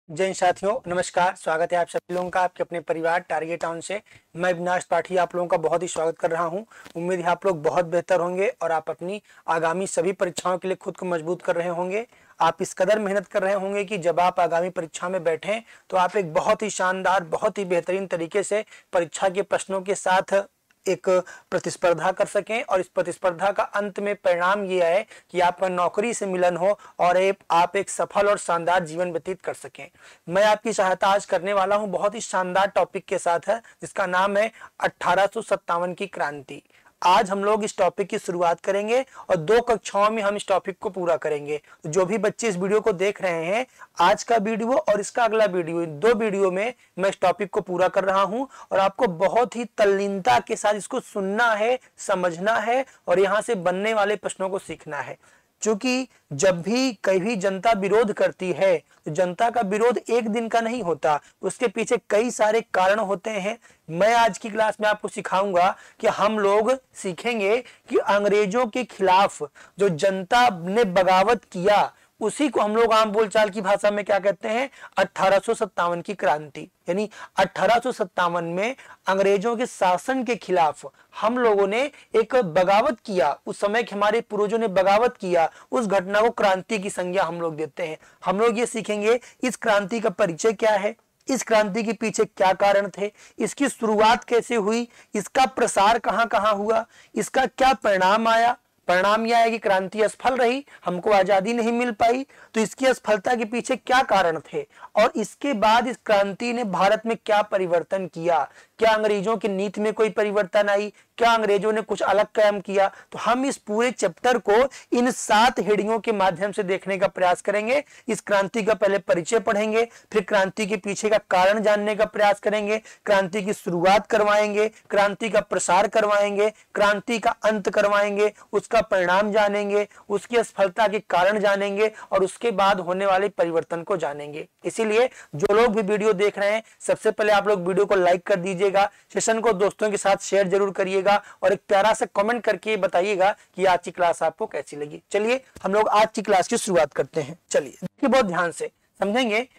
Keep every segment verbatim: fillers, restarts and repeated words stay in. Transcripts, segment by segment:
जय साथियों, नमस्कार। स्वागत है आप सभी लोगों का आपके अपने परिवार टारगेट टाउन से। मैं अविनाश पाठी आप लोगों का बहुत ही स्वागत कर रहा हूं। उम्मीद है आप लोग बहुत बेहतर होंगे और आप अपनी आगामी सभी परीक्षाओं के लिए खुद को मजबूत कर रहे होंगे। आप इस कदर मेहनत कर रहे होंगे कि जब आप आगामी परीक्षा में बैठें तो आप एक बहुत ही शानदार, बहुत ही बेहतरीन तरीके से परीक्षा के प्रश्नों के साथ एक प्रतिस्पर्धा कर सकें और इस प्रतिस्पर्धा का अंत में परिणाम ये है कि आपका नौकरी से मिलन हो और एक आप एक सफल और शानदार जीवन व्यतीत कर सकें। मैं आपकी सहायता आज करने वाला हूं बहुत ही शानदार टॉपिक के साथ है, जिसका नाम है अठारह सौ सत्तावन की क्रांति। आज हम लोग इस टॉपिक की शुरुआत करेंगे और दो कक्षाओं में हम इस टॉपिक को पूरा करेंगे। तो जो भी बच्चे इस वीडियो को देख रहे हैं, आज का वीडियो और इसका अगला वीडियो, दो वीडियो में मैं इस टॉपिक को पूरा कर रहा हूं और आपको बहुत ही तल्लीनता के साथ इसको सुनना है, समझना है और यहां से बनने वाले प्रश्नों को सीखना है। क्योंकि जब भी कभी जनता विरोध करती है तो जनता का विरोध एक दिन का नहीं होता, उसके पीछे कई सारे कारण होते हैं। मैं आज की क्लास में आपको सिखाऊंगा कि हम लोग सीखेंगे कि अंग्रेजों के खिलाफ जो जनता ने बगावत किया उसी को हम लोग आम बोलचाल की भाषा में क्या कहते हैं, अठारह सौ सत्तावन की क्रांति। यानी अठारह सौ सत्तावन में अंग्रेजों के शासन के खिलाफ हम लोगों ने एक बगावत किया। उस समय के हमारे पूर्वजों ने बगावत किया, उस घटना को क्रांति की संज्ञा हम लोग देते हैं। हम लोग ये सीखेंगे इस क्रांति का परिचय क्या है, इस क्रांति के पीछे क्या कारण थे, इसकी शुरुआत कैसे हुई, इसका प्रसार कहां कहां हुआ, इसका क्या परिणाम आया। परिणाम यह है कि क्रांति असफल रही, हमको आजादी नहीं मिल पाई। तो इसकी असफलता के पीछे क्या कारण थे और इसके बाद इस क्रांति ने भारत में क्या परिवर्तन किया। क्या अंग्रेजों की नीति में कोई परिवर्तन आई, क्या अंग्रेजों ने कुछ अलग काम किया। तो हम इस पूरे चैप्टर को इन सात हेडिंगों के माध्यम से देखने का प्रयास करेंगे। इस क्रांति का पहले परिचय पढ़ेंगे, फिर क्रांति के पीछे का कारण जानने का प्रयास करेंगे, क्रांति की शुरुआत करवाएंगे, क्रांति का प्रसार करवाएंगे, क्रांति का अंत करवाएंगे, उसका परिणाम जानेंगे, उसकी असफलता के कारण जानेंगे और उसके बाद होने वाले परिवर्तन को जानेंगे। इसीलिए जो लोग भी वीडियो देख रहे हैं, सबसे पहले आप लोग वीडियो को लाइक कर दीजिएगा, सेशन को दोस्तों के साथ शेयर जरूर करिएगा और एक प्यारा सा कमेंट करके बताइएगा कि आज की क्लास आपको कैसी लगी। चलिए हम लोग आज की क्लास की शुरुआत करते हैं। चलिए देखिए, बहुत ध्यान से समझेंगे।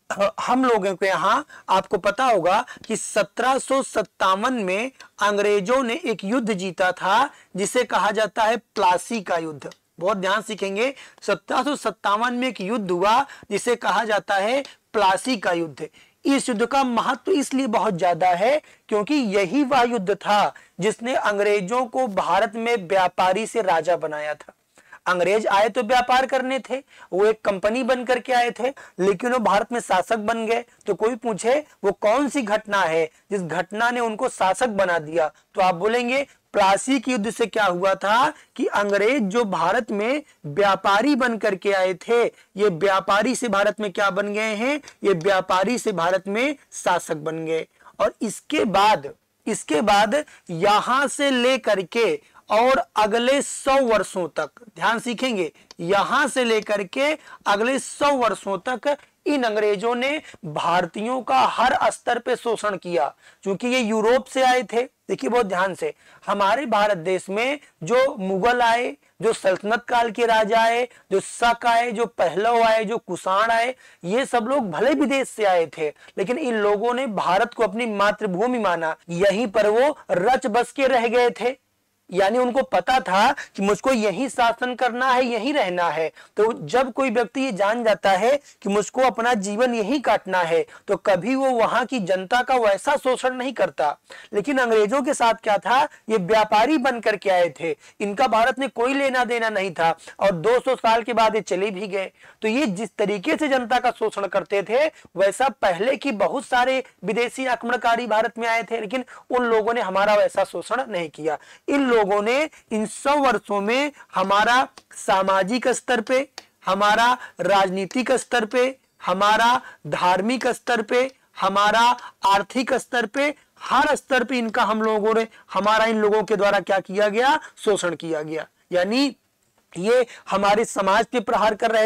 हम लोगों को यहाँ आपको पता होगा कि सत्रह सौ सत्तावन में अंग्रेजों ने एक युद्ध जीता था जिसे कहा जाता है प्लासी का युद्ध। बहुत ध्यान सीखेंगे, सत्रह सौ सत्तावन में एक युद्ध हुआ जिसे कहा जाता है प्लासी का युद्ध। इस युद्ध का महत्व इसलिए बहुत ज्यादा है क्योंकि यही वह युद्ध था जिसने अंग्रेजों को भारत में व्यापारी से राजा बनाया था। अंग्रेज आए तो व्यापार करने थे, वो एक कंपनी बन करके आए थे, लेकिन वो भारत में शासक बन गए। तो कोई पूछे वो कौन सी घटना है जिस घटना ने उनको शासक बना दिया, तो आप बोलेंगे प्लासी के युद्ध से क्या हुआ था कि अंग्रेज जो भारत में व्यापारी बन करके आए थे, ये व्यापारी से भारत में क्या बन गए हैं, ये व्यापारी से भारत में शासक बन गए। और इसके बाद इसके बाद यहां से लेकर के और अगले सौ वर्षों तक, ध्यान सीखेंगे, यहां से लेकर के अगले सौ वर्षों तक इन अंग्रेजों ने भारतीयों का हर स्तर पे शोषण किया। क्योंकि ये यूरोप से आए थे। देखिए बहुत ध्यान से, हमारे भारत देश में जो मुगल आए, जो सल्तनत काल के राजा आए, जो शक आए, जो पहलव आए, जो कुषाण आए, ये सब लोग भले विदेश से आए थे, लेकिन इन लोगों ने भारत को अपनी मातृभूमि माना। यहीं पर वो रच बस के रह गए थे। यानी उनको पता था कि मुझको यही शासन करना है, यही रहना है। तो जब कोई व्यक्ति ये जान जाता है कि मुझको अपना जीवन यही काटना है, तो कभी वो वहां की जनता का वैसा शोषण नहीं करता। लेकिन अंग्रेजों के साथ क्या था, ये व्यापारी बन करके आए थे, इनका भारत में कोई लेना देना नहीं था और दो सौ साल के बाद ये चले भी गए। तो ये जिस तरीके से जनता का शोषण करते थे, वैसा पहले की बहुत सारे विदेशी आक्रमणकारी भारत में आए थे, लेकिन उन लोगों ने हमारा वैसा शोषण नहीं किया। इन लोगों ने इन सौ वर्षों में हमारा सामाजिक स्तर पे, हमारा राजनीतिक स्तर पे, हमारा धार्मिक स्तर पे, हमारा आर्थिक स्तर पे, हर स्तर पे इनका हम लोगों ने हमारा इन लोगों के द्वारा क्या किया गया, शोषण किया गया। यानी ये हमारे समाज पे प्रहार कर रहे थे,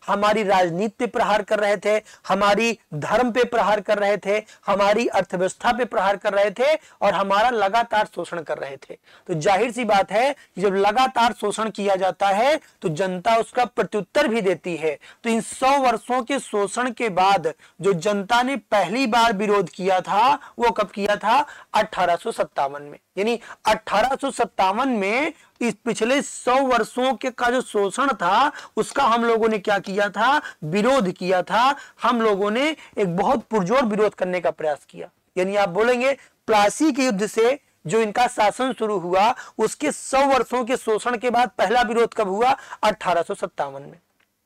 हमारी राजनीति पे प्रहार कर रहे थे, हमारी धर्म पे प्रहार कर रहे थे, हमारी अर्थव्यवस्था पे प्रहार कर रहे थे और हमारा लगातार शोषण कर रहे थे। तो जाहिर सी बात है कि जब लगातार शोषण किया जाता है तो जनता उसका प्रत्युत्तर भी देती है। तो इन सौ वर्षों के शोषण के बाद जो जनता ने पहली बार विरोध किया था वो कब किया था? अठारह सौ सत्तावन में। यानी अठारह सौ सत्तावन में इस पिछले सौ वर्षों के का जो शोषण था उसका हम लोगों ने क्या किया था? विरोध किया था। हम लोगों ने एक बहुत पुरजोर विरोध करने का प्रयास किया। यानी आप बोलेंगे प्लासी के युद्ध से जो इनका शासन शुरू हुआ उसके सौ वर्षों के शोषण के बाद पहला विरोध कब हुआ? अठारह सौ सत्तावन में।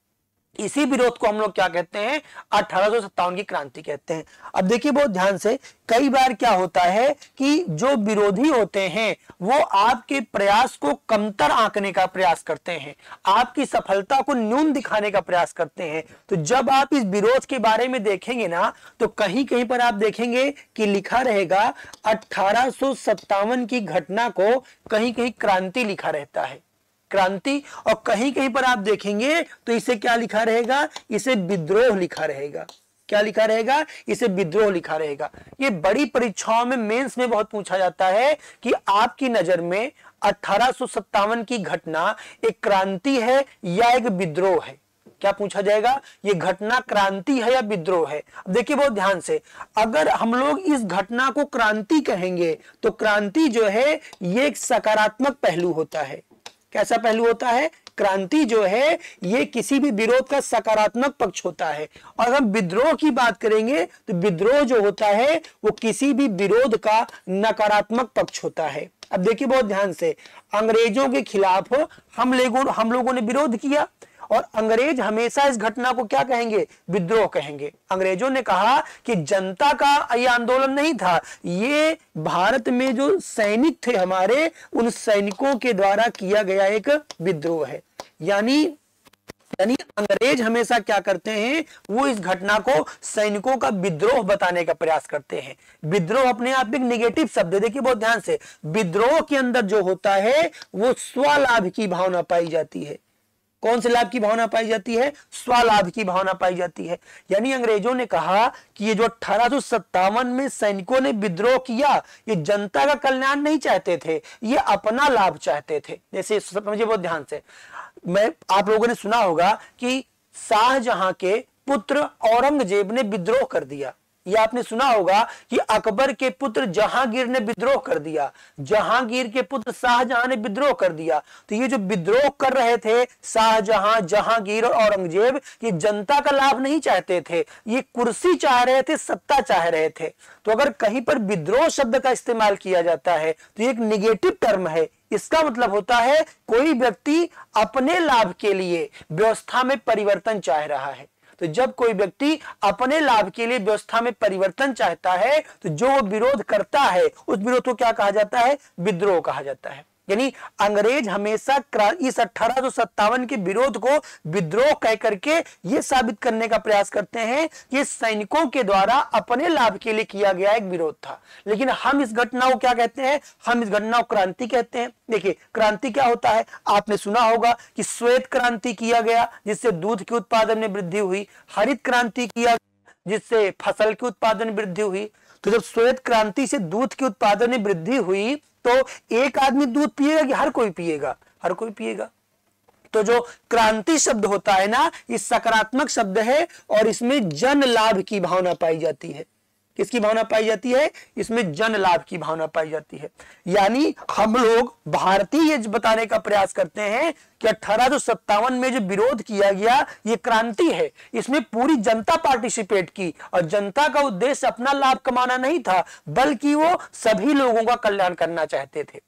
इसी विरोध को हम लोग क्या कहते हैं? अठारह सौ सत्तावन की क्रांति कहते हैं। अब देखिए बहुत ध्यान से, कई बार क्या होता है कि जो विरोधी होते हैं वो आपके प्रयास को कमतर आंकने का प्रयास करते हैं, आपकी सफलता को न्यून दिखाने का प्रयास करते हैं। तो जब आप इस विरोध के बारे में देखेंगे ना तो कहीं कहीं पर आप देखेंगे कि लिखा रहेगा अठारह सौ सत्तावन की घटना को कहीं कहीं क्रांति लिखा रहता है, क्रांति। और कहीं कहीं पर आप देखेंगे तो इसे क्या लिखा रहेगा? इसे विद्रोह लिखा रहेगा। क्या लिखा रहेगा? इसे विद्रोह लिखा रहेगा। ये बड़ी परीक्षाओं में, मेंस में बहुत पूछा जाता है कि आपकी नजर में अठारह सौ सत्तावन की घटना एक क्रांति है या एक विद्रोह है? क्या पूछा जाएगा? ये घटना क्रांति है या विद्रोह है? देखिए बहुत ध्यान से, अगर हम लोग इस घटना को क्रांति कहेंगे तो क्रांति जो है ये एक सकारात्मक पहलू होता है। कैसा पहलू होता है? क्रांति जो है ये किसी भी विरोध का सकारात्मक पक्ष होता है। और हम विद्रोह की बात करेंगे तो विद्रोह जो होता है वो किसी भी विरोध का नकारात्मक पक्ष होता है। अब देखिए बहुत ध्यान से, अंग्रेजों के खिलाफ हम लोगों हम लोगों ने विरोध किया और अंग्रेज हमेशा इस घटना को क्या कहेंगे? विद्रोह कहेंगे। अंग्रेजों ने कहा कि जनता का ये आंदोलन नहीं था, ये भारत में जो सैनिक थे हमारे, उन सैनिकों के द्वारा किया गया एक विद्रोह है। यानी यानी अंग्रेज हमेशा क्या करते हैं? वो इस घटना को सैनिकों का विद्रोह बताने का प्रयास करते हैं। विद्रोह अपने आप एक नेगेटिव शब्द है। देखिए बहुत ध्यान से, विद्रोह के अंदर जो होता है वो स्वलाभ की भावना पाई जाती है। कौन से लाभ की भावना पाई जाती है? स्वलाभ की भावना पाई जाती है। यानी अंग्रेजों ने कहा कि ये जो अठारह सौ सत्तावन में सैनिकों ने विद्रोह किया ये जनता का कल्याण नहीं चाहते थे, ये अपना लाभ चाहते थे। जैसे समझिए बहुत ध्यान से, मैं आप लोगों ने सुना होगा कि शाहजहां के पुत्र औरंगजेब ने विद्रोह कर दिया। यह आपने सुना होगा कि अकबर के पुत्र जहांगीर ने विद्रोह कर दिया, जहांगीर के पुत्र शाहजहां ने विद्रोह कर दिया। तो ये जो विद्रोह कर रहे थे शाहजहां, जहांगीर और औरंगजेब, ये जनता का लाभ नहीं चाहते थे, ये कुर्सी चाह रहे थे, सत्ता चाह रहे थे। तो अगर कहीं पर विद्रोह शब्द का इस्तेमाल किया जाता है तो ये एक निगेटिव टर्म है। इसका मतलब होता है कोई व्यक्ति अपने लाभ के लिए व्यवस्था में परिवर्तन चाह रहा है। तो जब कोई व्यक्ति अपने लाभ के लिए व्यवस्था में परिवर्तन चाहता है तो जो वो विरोध करता है उस विरोध को क्या कहा जाता है? विद्रोह कहा जाता है। यानी अंग्रेज हमेशा इस अठारह सौ सत्तावन के विरोध को विद्रोह कह करके ये साबित करने का प्रयास करते हैं कि सैनिकों के द्वारा अपने लाभ के लिए किया गया एक विरोध था। लेकिन हम इस घटना को क्या कहते हैं? हम इस घटना को क्रांति कहते हैं। देखिए क्रांति क्या होता है? आपने सुना होगा कि श्वेत क्रांति किया गया जिससे दूध के उत्पादन में वृद्धि हुई, हरित क्रांति किया जिससे फसल के उत्पादन में वृद्धि हुई। तो जब श्वेत क्रांति से दूध के उत्पादन में वृद्धि हुई तो एक आदमी दूध पिएगा कि हर कोई पिएगा? हर कोई पिएगा। तो जो क्रांति शब्द होता है ना, ये सकारात्मक शब्द है और इसमें जन लाभ की भावना पाई जाती है। किसकी भावना पाई जाती है? इसमें जन लाभ की भावना पाई जाती है। यानी हम लोग भारतीय ये बताने का प्रयास करते हैं कि अठारह सौ सत्तावन में जो विरोध किया गया ये क्रांति है, इसमें पूरी जनता पार्टिसिपेट की और जनता का उद्देश्य अपना लाभ कमाना नहीं था बल्कि वो सभी लोगों का कल्याण करना चाहते थे।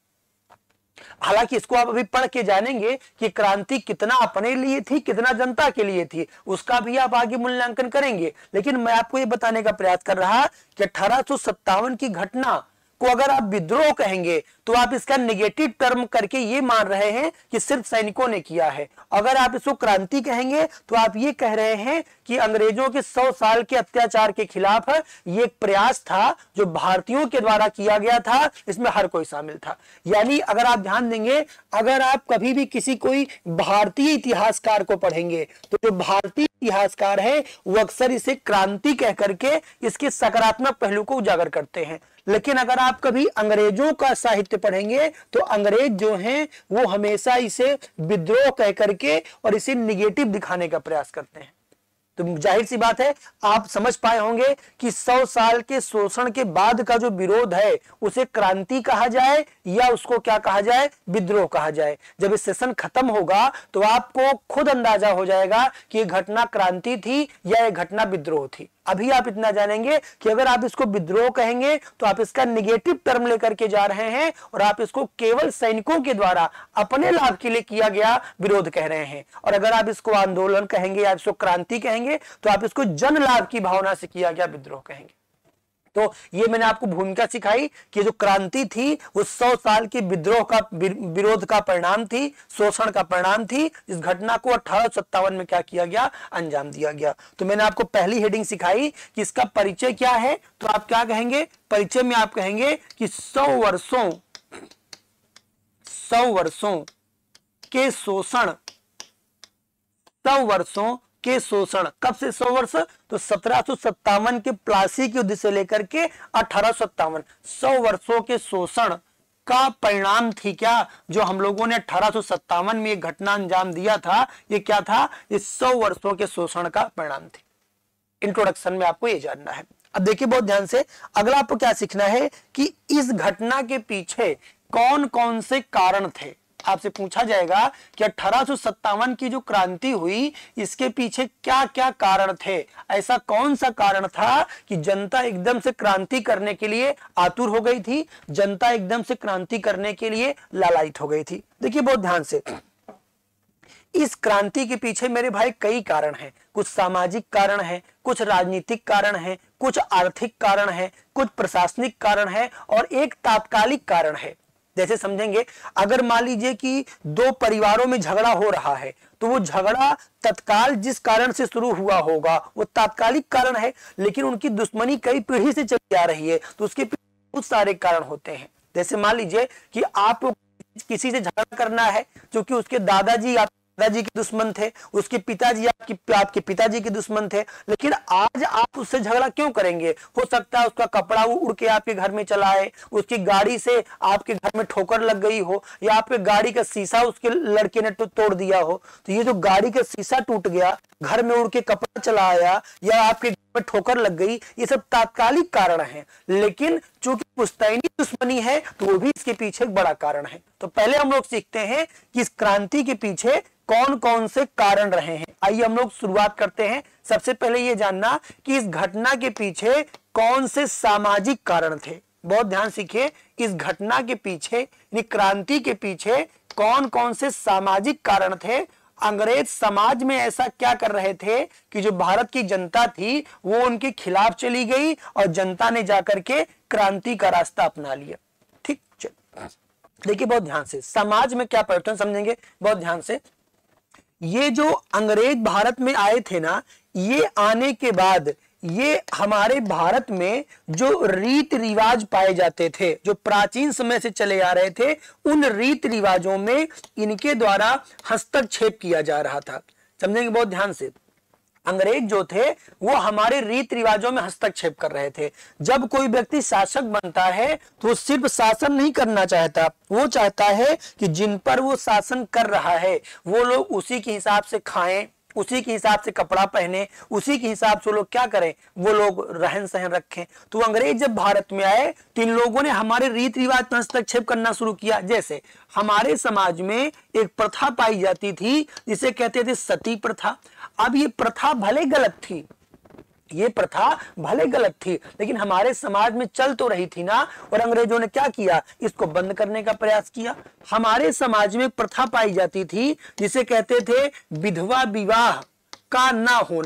हालांकि इसको आप अभी पढ़ के जानेंगे कि क्रांति कितना अपने लिए थी, कितना जनता के लिए थी, उसका भी आप आगे मूल्यांकन करेंगे। लेकिन मैं आपको ये बताने का प्रयास कर रहा कि अठारह सौ सत्तावन की घटना को अगर आप विद्रोह कहेंगे तो आप इसका नेगेटिव टर्म करके ये मान रहे हैं कि सिर्फ सैनिकों ने किया है। अगर आप इसको क्रांति कहेंगे तो आप ये कह रहे हैं कि अंग्रेजों के सौ साल के अत्याचार के खिलाफ ये एक प्रयास था जो भारतीयों के द्वारा किया गया था, इसमें हर कोई शामिल था। यानी अगर आप ध्यान देंगे, अगर आप कभी भी किसी कोई भारतीय इतिहासकार को पढ़ेंगे तो जो भारतीय इतिहासकार है वो अक्सर इसे क्रांति कह करके इसके सकारात्मक पहलू को उजागर करते हैं। लेकिन अगर आप कभी अंग्रेजों का साहित्य पढ़ेंगे तो अंग्रेज जो हैं वो हमेशा इसे विद्रोह कह करके और इसे निगेटिव दिखाने का प्रयास करते हैं। तो जाहिर सी बात है, आप समझ पाए होंगे कि सौ साल के शोषण के बाद का जो विरोध है उसे क्रांति कहा जाए या उसको क्या कहा जाए, विद्रोह कहा जाए। जब इस सेशन खत्म होगा तो आपको खुद अंदाजा हो जाएगा कि ये घटना क्रांति थी या ये घटना विद्रोह थी। अभी आप इतना जानेंगे कि अगर आप इसको विद्रोह कहेंगे तो आप इसका निगेटिव टर्म लेकर के जा रहे हैं और आप इसको केवल सैनिकों के द्वारा अपने लाभ के लिए किया गया विरोध कह रहे हैं। और अगर आप इसको आंदोलन कहेंगे या इसको क्रांति कहेंगे तो आप इसको जन लाभ की भावना से किया गया विद्रोह कहेंगे। तो ये मैंने आपको भूमिका सिखाई कि जो क्रांति थी वो सौ साल के विद्रोह का विरोध का परिणाम थी, शोषण का परिणाम थी। इस घटना को अठारह सौ सत्तावन में क्या किया गया, अंजाम दिया गया। तो मैंने आपको पहली हेडिंग सिखाई कि इसका परिचय क्या है, तो आप क्या कहेंगे, परिचय में आप कहेंगे कि सौ वर्षों सौ वर्षों के शोषण सौ वर्षों के शोषण। कब से सौ वर्ष, तो सत्रह सौ सत्तावन के प्लासी के युद्ध से लेकर के अठारह सौ सत्तावन, सौ वर्षों के शोषण का परिणाम थी क्या, जो हम लोगों ने अठारह सौ सत्तावन में एक घटना अंजाम दिया था। ये क्या था, इस सौ वर्षों के शोषण का परिणाम थी। इंट्रोडक्शन में आपको ये जानना है। अब देखिए बहुत ध्यान से, अगला आपको क्या सीखना है कि इस घटना के पीछे कौन कौन से कारण थे। आपसे पूछा जाएगा कि अठारह सौ सत्तावन की जो क्रांति हुई इसके पीछे क्या क्या कारण थे। ऐसा कौन सा कारण था कि जनता एकदम से क्रांति करने के लिए आतुर हो गई थी, जनता एकदम से क्रांति करने के लिए लालायित हो गई थी। देखिए बहुत ध्यान से, इस क्रांति के पीछे मेरे भाई कई कारण हैं। कुछ सामाजिक कारण है, कुछ राजनीतिक कारण है, कुछ आर्थिक कारण है, कुछ प्रशासनिक कारण है और एक तात्कालिक कारण है। जैसे समझेंगे, अगर मान लीजिए कि दो परिवारों में झगड़ा हो रहा है तो वो झगड़ा तत्काल जिस कारण से शुरू हुआ होगा वो तात्कालिक कारण है, लेकिन उनकी दुश्मनी कई पीढ़ी से चली आ रही है तो उसके पीछे बहुत सारे कारण होते हैं। जैसे मान लीजिए कि आपको किसी से झगड़ा करना है क्योंकि उसके दादाजी आप दादाजी के दुश्मन थे, उसके पिताजी आपकी आपके पिताजी के दुश्मन थे, लेकिन आज आप उससे झगड़ा क्यों करेंगे। हो सकता है उसका कपड़ा उड़ के आपके घर में चला आए, उसकी गाड़ी से आपके घर में ठोकर लग गई हो, या आपके गाड़ी का शीशा उसके लड़के ने तो तोड़ दिया हो। तो ये जो गाड़ी का शीशा टूट गया, घर में उड़ के कपड़ा चला आया या आपके घर में ठोकर लग गई, ये सब तात्कालिक कारण है। लेकिन चूंकि पुश्तैनी दुश्मनी है तो वो भी इसके पीछे एक बड़ा कारण है। तो पहले हम लोग सीखते हैं कि इस क्रांति के पीछे कौन कौन से कारण रहे हैं। आइए हम लोग शुरुआत करते हैं। सबसे पहले ये जानना कि इस घटना के पीछे कौन से सामाजिक कारण थे। बहुत ध्यान सीखिए, इस घटना के पीछे यानी क्रांति के पीछे कौन कौन से सामाजिक कारण थे। अंग्रेज समाज में ऐसा क्या कर रहे थे कि जो भारत की जनता थी वो उनके खिलाफ चली गई और जनता ने जाकर के क्रांति का रास्ता अपना लिया। ठीक, देखिए बहुत ध्यान से, समाज में क्या परिवर्तन समझेंगे बहुत ध्यान से। ये जो अंग्रेज भारत में आए थे ना, ये आने के बाद ये हमारे भारत में जो रीति रिवाज पाए जाते थे, जो प्राचीन समय से चले आ रहे थे, उन रीति रिवाजों में इनके द्वारा हस्तक्षेप किया जा रहा था। समझेंगे बहुत ध्यान से, अंग्रेज जो थे वो हमारे रीति रिवाजों में हस्तक्षेप कर रहे थे। जब कोई व्यक्ति शासक बनता है तो वो सिर्फ शासन नहीं करना चाहता, वो चाहता है कि जिन पर वो शासन कर रहा है वो लोग उसी के हिसाब से खाएं, उसी के हिसाब से कपड़ा पहने, उसी के हिसाब से लोग क्या करें, वो लोग रहन सहन रखें। तो अंग्रेज जब भारत में आए तो इन लोगों ने हमारे रीति रिवाज पर हस्तक्षेप करना शुरू किया। जैसे हमारे समाज में एक प्रथा पाई जाती थी जिसे कहते थे सती प्रथा। अब ये प्रथा भले गलत थी, ये प्रथा भले गलत थी, लेकिन हमारे समाज में चल तो रही थी ना, और अंग्रेजों ने क्या किया, इसको बंद करने का प्रयास किया। हमारे समाज में प्रथा पाई जाती थी जिसे कहते थे विधवा विवाह का ना होना,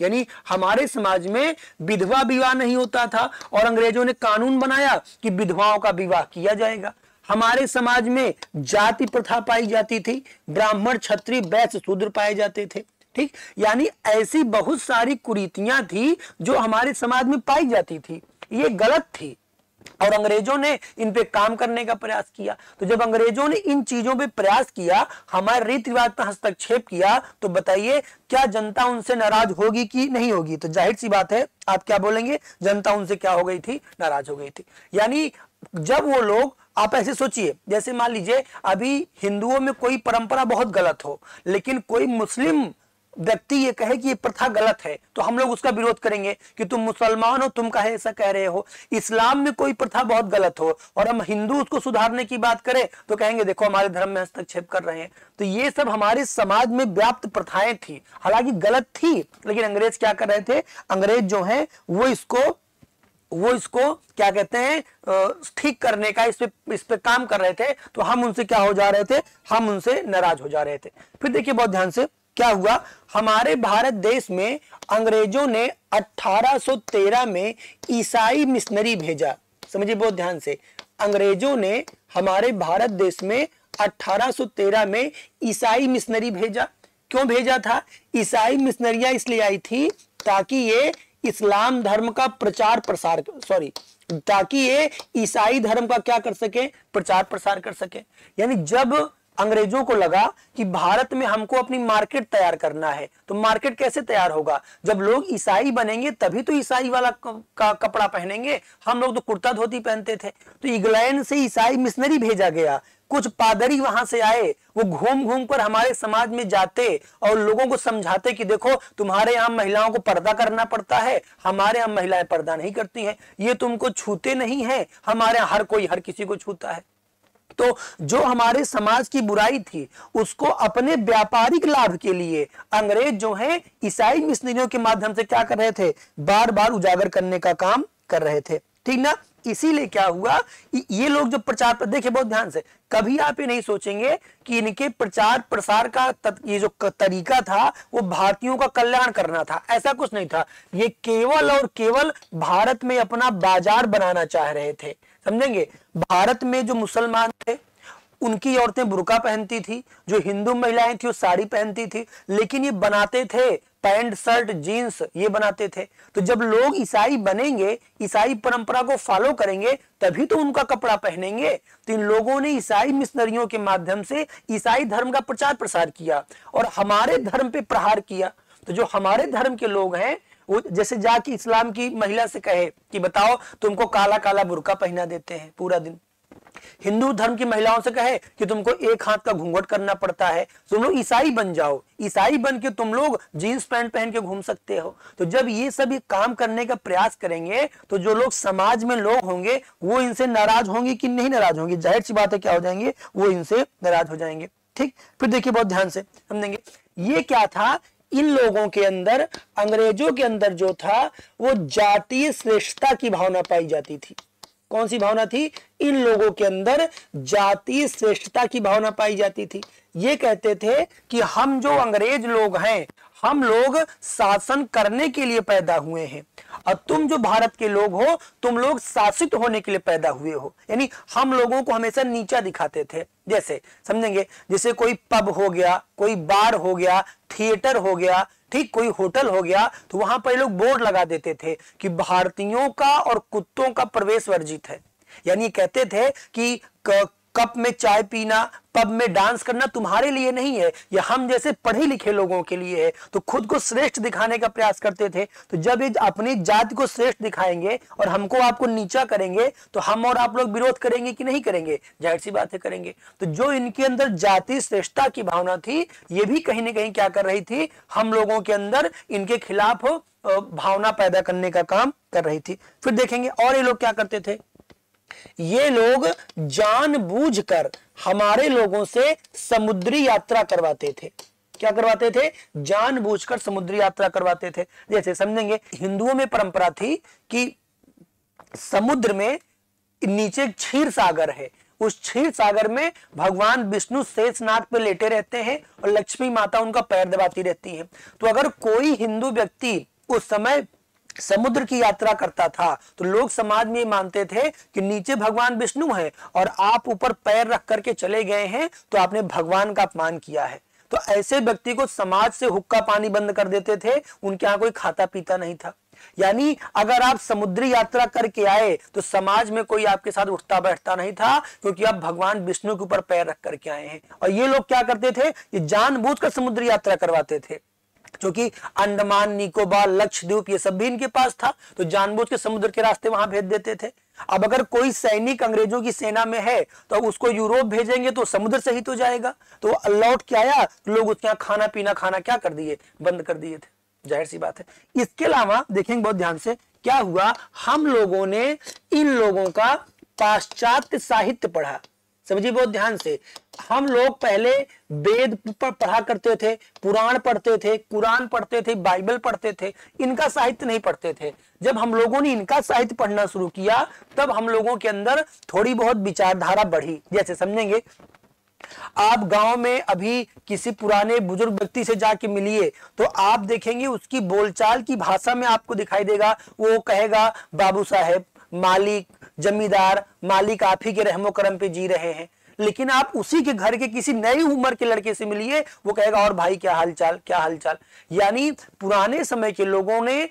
यानी हमारे समाज में विधवा विवाह नहीं होता था और अंग्रेजों ने कानून बनाया कि विधवाओं का विवाह किया जाएगा। हमारे समाज में जाति प्रथा पाई जाती थी, ब्राह्मण क्षत्रिय वैश्य शूद्र पाए जाते थे। ठीक, यानी ऐसी बहुत सारी कुरीतियां थी जो हमारे समाज में पाई जाती थी, ये गलत थी और अंग्रेजों ने इन पे काम करने का प्रयास किया। तो जब अंग्रेजों ने इन चीजों पे प्रयास किया, हमारे रीति रिवाज पर हस्तक्षेप किया, तो बताइए क्या जनता उनसे नाराज होगी कि नहीं होगी? तो जाहिर सी बात है, आप क्या बोलेंगे, जनता उनसे क्या हो गई थी, नाराज हो गई थी। यानी जब वो लोग, आप ऐसे सोचिए, जैसे मान लीजिए अभी हिंदुओं में कोई परंपरा बहुत गलत हो, लेकिन कोई मुस्लिम व्यक्ति ये कहे कि ये प्रथा गलत है, तो हम लोग उसका विरोध करेंगे कि तुम मुसलमान हो, तुम कहे ऐसा कह रहे हो। इस्लाम में कोई प्रथा बहुत गलत हो और हम हिंदू उसको सुधारने की बात करें तो कहेंगे देखो हमारे धर्म में हस्तक्षेप कर रहे हैं। तो ये सब हमारे समाज में व्याप्त प्रथाएं थी, हालांकि गलत थी, लेकिन अंग्रेज क्या कर रहे थे, अंग्रेज जो है वो इसको वो इसको क्या कहते हैं, ठीक करने का, इस पे इस पे काम कर रहे थे। तो हम उनसे क्या हो जा रहे थे, हम उनसे नाराज हो जा रहे थे। फिर देखिए बहुत ध्यान से क्या हुआ, हमारे भारत देश में अंग्रेजों ने अठारह सौ तेरह में ईसाई मिशनरी भेजा। समझिए बहुत ध्यान से, अंग्रेजों ने हमारे भारत देश में अठारह सौ तेरह में ईसाई मिशनरी भेजा। क्यों भेजा था? ईसाई मिशनरियां इसलिए आई थी ताकि ये इस्लाम धर्म का प्रचार प्रसार सॉरी ताकि ये ईसाई धर्म का क्या कर सके, प्रचार प्रसार कर सके। यानी जब अंग्रेजों को लगा कि भारत में हमको अपनी मार्केट तैयार करना है, तो मार्केट कैसे तैयार होगा, जब लोग ईसाई बनेंगे तभी तो ईसाई वाला का कपड़ा पहनेंगे। हम लोग तो कुर्ता धोती पहनते थे। तो इंग्लैंड से ईसाई मिशनरी भेजा गया, कुछ पादरी वहां से आए, वो घूम घूम कर हमारे समाज में जाते और लोगों को समझाते कि देखो तुम्हारे यहाँ महिलाओं को पर्दा करना पड़ता है, हमारे यहाँ महिलाएं पर्दा नहीं करती हैं, ये तुमको छूते नहीं है, हमारे यहाँ हर कोई हर किसी को छूता है। तो जो हमारे समाज की बुराई थी उसको अपने व्यापारिक लाभ के लिए अंग्रेज जो है ईसाई मिशनरियों के माध्यम से क्या कर रहे थे, बार बार उजागर करने का काम कर रहे थे। ठीक ना, इसीलिए क्या हुआ, ये लोग जो प्रचार पर, देखिए बहुत ध्यान से, कभी आप ये नहीं सोचेंगे कि इनके प्रचार प्रसार का तत, ये जो तरीका था वो भारतीयों का कल्याण करना था, ऐसा कुछ नहीं था। ये केवल और केवल भारत में अपना बाजार बनाना चाह रहे थे। समझेंगे, भारत में जो मुसलमान थे उनकी औरतें बुर्का पहनती थी, जो हिंदू महिलाएं थी वो साड़ी पहनती थी, लेकिन ये बनाते थे पैंट शर्ट जीन्स, ये बनाते थे। तो जब लोग ईसाई बनेंगे, ईसाई परंपरा को फॉलो करेंगे, तभी तो उनका कपड़ा पहनेंगे। तो इन लोगों ने ईसाई मिशनरियों के माध्यम से ईसाई धर्म का प्रचार प्रसार किया और हमारे धर्म पे प्रहार किया। तो जो हमारे धर्म के लोग हैं वो जैसे जाके इस्लाम की महिला से कहे कि बताओ तुमको काला काला बुर्का पहना देते हैं पूरा दिन, हिंदू धर्म की महिलाओं से कहे कि तुमको एक हाथ का घूंघट करना पड़ता है, तुम लोग ईसाई बन जाओ, ईसाई बन के तुम लोग जीन्स पैंट पहन के घूम सकते हो। तो जब ये सब काम करने का प्रयास करेंगे तो जो लोग समाज में लोग होंगे वो इनसे नाराज होंगे कि नहीं नाराज होंगे, जाहिर सी बात है क्या हो जाएंगे, वो इनसे नाराज हो जाएंगे। ठीक, फिर देखिए बहुत ध्यान से समझेंगे, ये क्या था, इन लोगों के अंदर, अंग्रेजों के अंदर जो था वो जातीय श्रेष्ठता की भावना पाई जाती थी। कौन सी भावना थी? इन लोगों के अंदर जातीय श्रेष्ठता की भावना पाई जाती थी। ये कहते थे कि हम जो अंग्रेज लोग हैं, हम लोग शासन करने के लिए पैदा हुए हैं और तुम जो भारत के लोग हो तुम लोग शासित होने के लिए पैदा हुए हो। यानी हम लोगों को हमेशा नीचा दिखाते थे। जैसे समझेंगे, जैसे कोई पब हो गया, कोई बार हो गया, थिएटर हो गया, ठीक, कोई होटल हो गया, तो वहां पर लोग बोर्ड लगा देते थे कि भारतीयों का और कुत्तों का प्रवेश वर्जित है। यानी कहते थे कि कप में चाय पीना, पब में डांस करना तुम्हारे लिए नहीं है, ये हम जैसे पढ़े लिखे लोगों के लिए है। तो खुद को श्रेष्ठ दिखाने का प्रयास करते थे। तो जब ये अपनी जाति को श्रेष्ठ दिखाएंगे और हमको आपको नीचा करेंगे तो हम और आप लोग विरोध करेंगे कि नहीं करेंगे? जाहिर सी बात है करेंगे। तो जो इनके अंदर जाति श्रेष्ठता की भावना थी, ये भी कहीं ना कहीं क्या कर रही थी, हम लोगों के अंदर इनके खिलाफ भावना पैदा करने का काम कर रही थी। फिर देखेंगे और ये लोग क्या करते थे, ये लोग जानबूझकर हमारे लोगों से समुद्री यात्रा करवाते थे। क्या करवाते थे? जानबूझकर समुद्री यात्रा करवाते थे। जैसे समझेंगे, हिंदुओं में परंपरा थी कि समुद्र में नीचे क्षीर सागर है, उस क्षीर सागर में भगवान विष्णु शेषनाग पे लेटे रहते हैं और लक्ष्मी माता उनका पैर दबाती रहती है। तो अगर कोई हिंदू व्यक्ति उस समय समुद्र की यात्रा करता था तो लोग समाज में मानते थे कि नीचे भगवान विष्णु है और आप ऊपर पैर रख करके चले गए हैं तो आपने भगवान का अपमान किया है। तो ऐसे व्यक्ति को समाज से हुक्का पानी बंद कर देते थे, उनके यहाँ कोई खाता पीता नहीं था। यानी अगर आप समुद्री यात्रा करके आए तो समाज में कोई आपके साथ उठता बैठता नहीं था, क्योंकि आप भगवान विष्णु के ऊपर पैर रख करके आए हैं। और ये लोग क्या करते थे, ये जानबूझकर समुद्री यात्रा करवाते थे, क्योंकि अंडमान निकोबार लक्षद्वीप ये सब भी इनके पास था, तो जानबूझ के समुद्र के रास्ते वहां भेज देते थे। अब अगर कोई सैनिक अंग्रेजों की सेना में है तो उसको यूरोप भेजेंगे तो समुद्र से ही तो जाएगा, तो लौट के आया तो लोग उसके यहाँ खाना पीना खाना क्या कर दिए, बंद कर दिए थे, जाहिर सी बात है। इसके अलावा देखेंगे बहुत ध्यान से क्या हुआ, हम लोगों ने इन लोगों का पाश्चात्य साहित्य पढ़ा। समझिए बहुत ध्यान से, हम लोग पहले वेद पढ़ा करते थे, पुराण पढ़ते थे, कुरान पढ़ते थे, बाइबल पढ़ते थे, इनका साहित्य नहीं पढ़ते थे। जब हम लोगों ने इनका साहित्य पढ़ना शुरू किया तब हम लोगों के अंदर थोड़ी बहुत विचारधारा बढ़ी। जैसे समझेंगे, आप गांव में अभी किसी पुराने बुजुर्ग व्यक्ति से जाके मिलिए तो आप देखेंगे उसकी बोलचाल की भाषा में आपको दिखाई देगा, वो कहेगा बाबू साहेब, मालिक, जमींदार, मालिक आप ही के रहमो करम पे जी रहे हैं। लेकिन आप उसी के घर के किसी नई उम्र के लड़के से मिलिए, वो कहेगा और भाई क्या हालचाल, क्या हालचाल। यानी पुराने समय के लोगों ने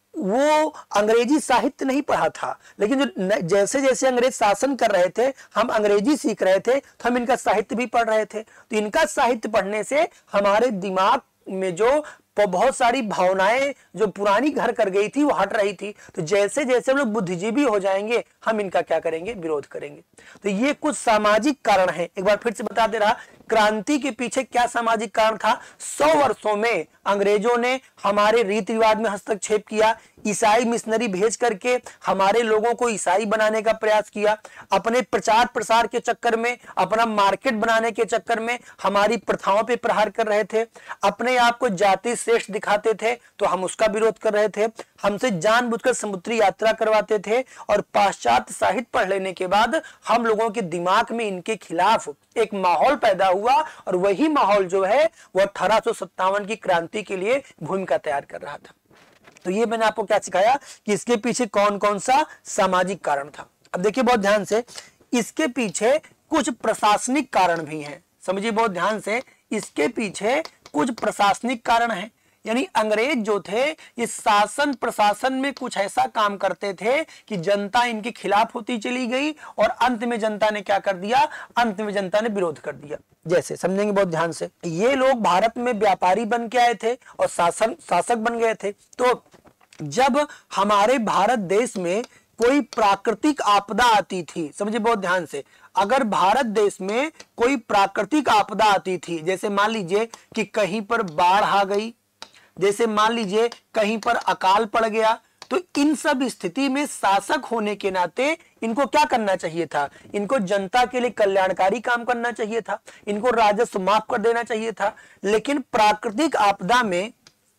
वो अंग्रेजी साहित्य नहीं पढ़ा था, लेकिन जो जैसे जैसे अंग्रेज शासन कर रहे थे, हम अंग्रेजी सीख रहे थे तो हम इनका साहित्य भी पढ़ रहे थे। तो इनका साहित्य पढ़ने से हमारे दिमाग में जो बहुत सारी भावनाएं जो पुरानी घर कर गई थी वो हट रही थी। तो जैसे जैसे हम लोग बुद्धिजीवी हो जाएंगे हम इनका क्या करेंगे, विरोध करेंगे। तो ये कुछ सामाजिक कारण है। एक बार फिर से बता दे रहा, क्रांति के पीछे क्या सामाजिक कारण था। सौ वर्षों में अंग्रेजों ने हमारे रीति रिवाज में हस्तक्षेप किया, ईसाई मिशनरी भेज करके हमारे लोगों को ईसाई बनाने का प्रयास किया, अपने प्रचार प्रसार के चक्कर में, अपना मार्केट बनाने के चक्कर में हमारी प्रथाओं पे प्रहार कर रहे थे, अपने आप को जाति श्रेष्ठ दिखाते थे तो हम उसका विरोध कर रहे थे, हमसे जानबूझकर समुद्री यात्रा करवाते थे। और पाश्चात्य साहित्य पढ़ लेने के बाद हम लोगों के दिमाग में इनके खिलाफ एक माहौल पैदा हुआ और वही माहौल जो है वो अठारह सौ सत्तावन की क्रांति के लिए भूमिका तैयार कर रहा था। तो ये मैंने आपको क्या सिखाया कि इसके पीछे कौन कौन सा सामाजिक कारण था। अब देखिए बहुत ध्यान से, इसके पीछे कुछ प्रशासनिक कारण भी हैं। समझिए बहुत ध्यान से, इसके पीछे कुछ प्रशासनिक कारण हैं। यानी अंग्रेज जो थे ये शासन प्रशासन में कुछ ऐसा काम करते थे कि जनता इनके खिलाफ होती चली गई और अंत में जनता ने क्या कर दिया, अंत में जनता ने विरोध कर दिया। जैसे समझेंगे बहुत ध्यान से, ये लोग भारत में व्यापारी बन के आए थे और शासन शासक बन गए थे। तो जब हमारे भारत देश में कोई प्राकृतिक आपदा आती थी, समझिए बहुत ध्यान से, अगर भारत देश में कोई प्राकृतिक आपदा आती थी, जैसे मान लीजिए कि कहीं पर बाढ़ आ गई, जैसे मान लीजिए कहीं पर अकाल पड़ गया, तो इन सब स्थिति में शासक होने के नाते इनको क्या करना चाहिए था, इनको जनता के लिए कल्याणकारी काम करना चाहिए था, इनको राजस्व माफ कर देना चाहिए था। लेकिन प्राकृतिक आपदा में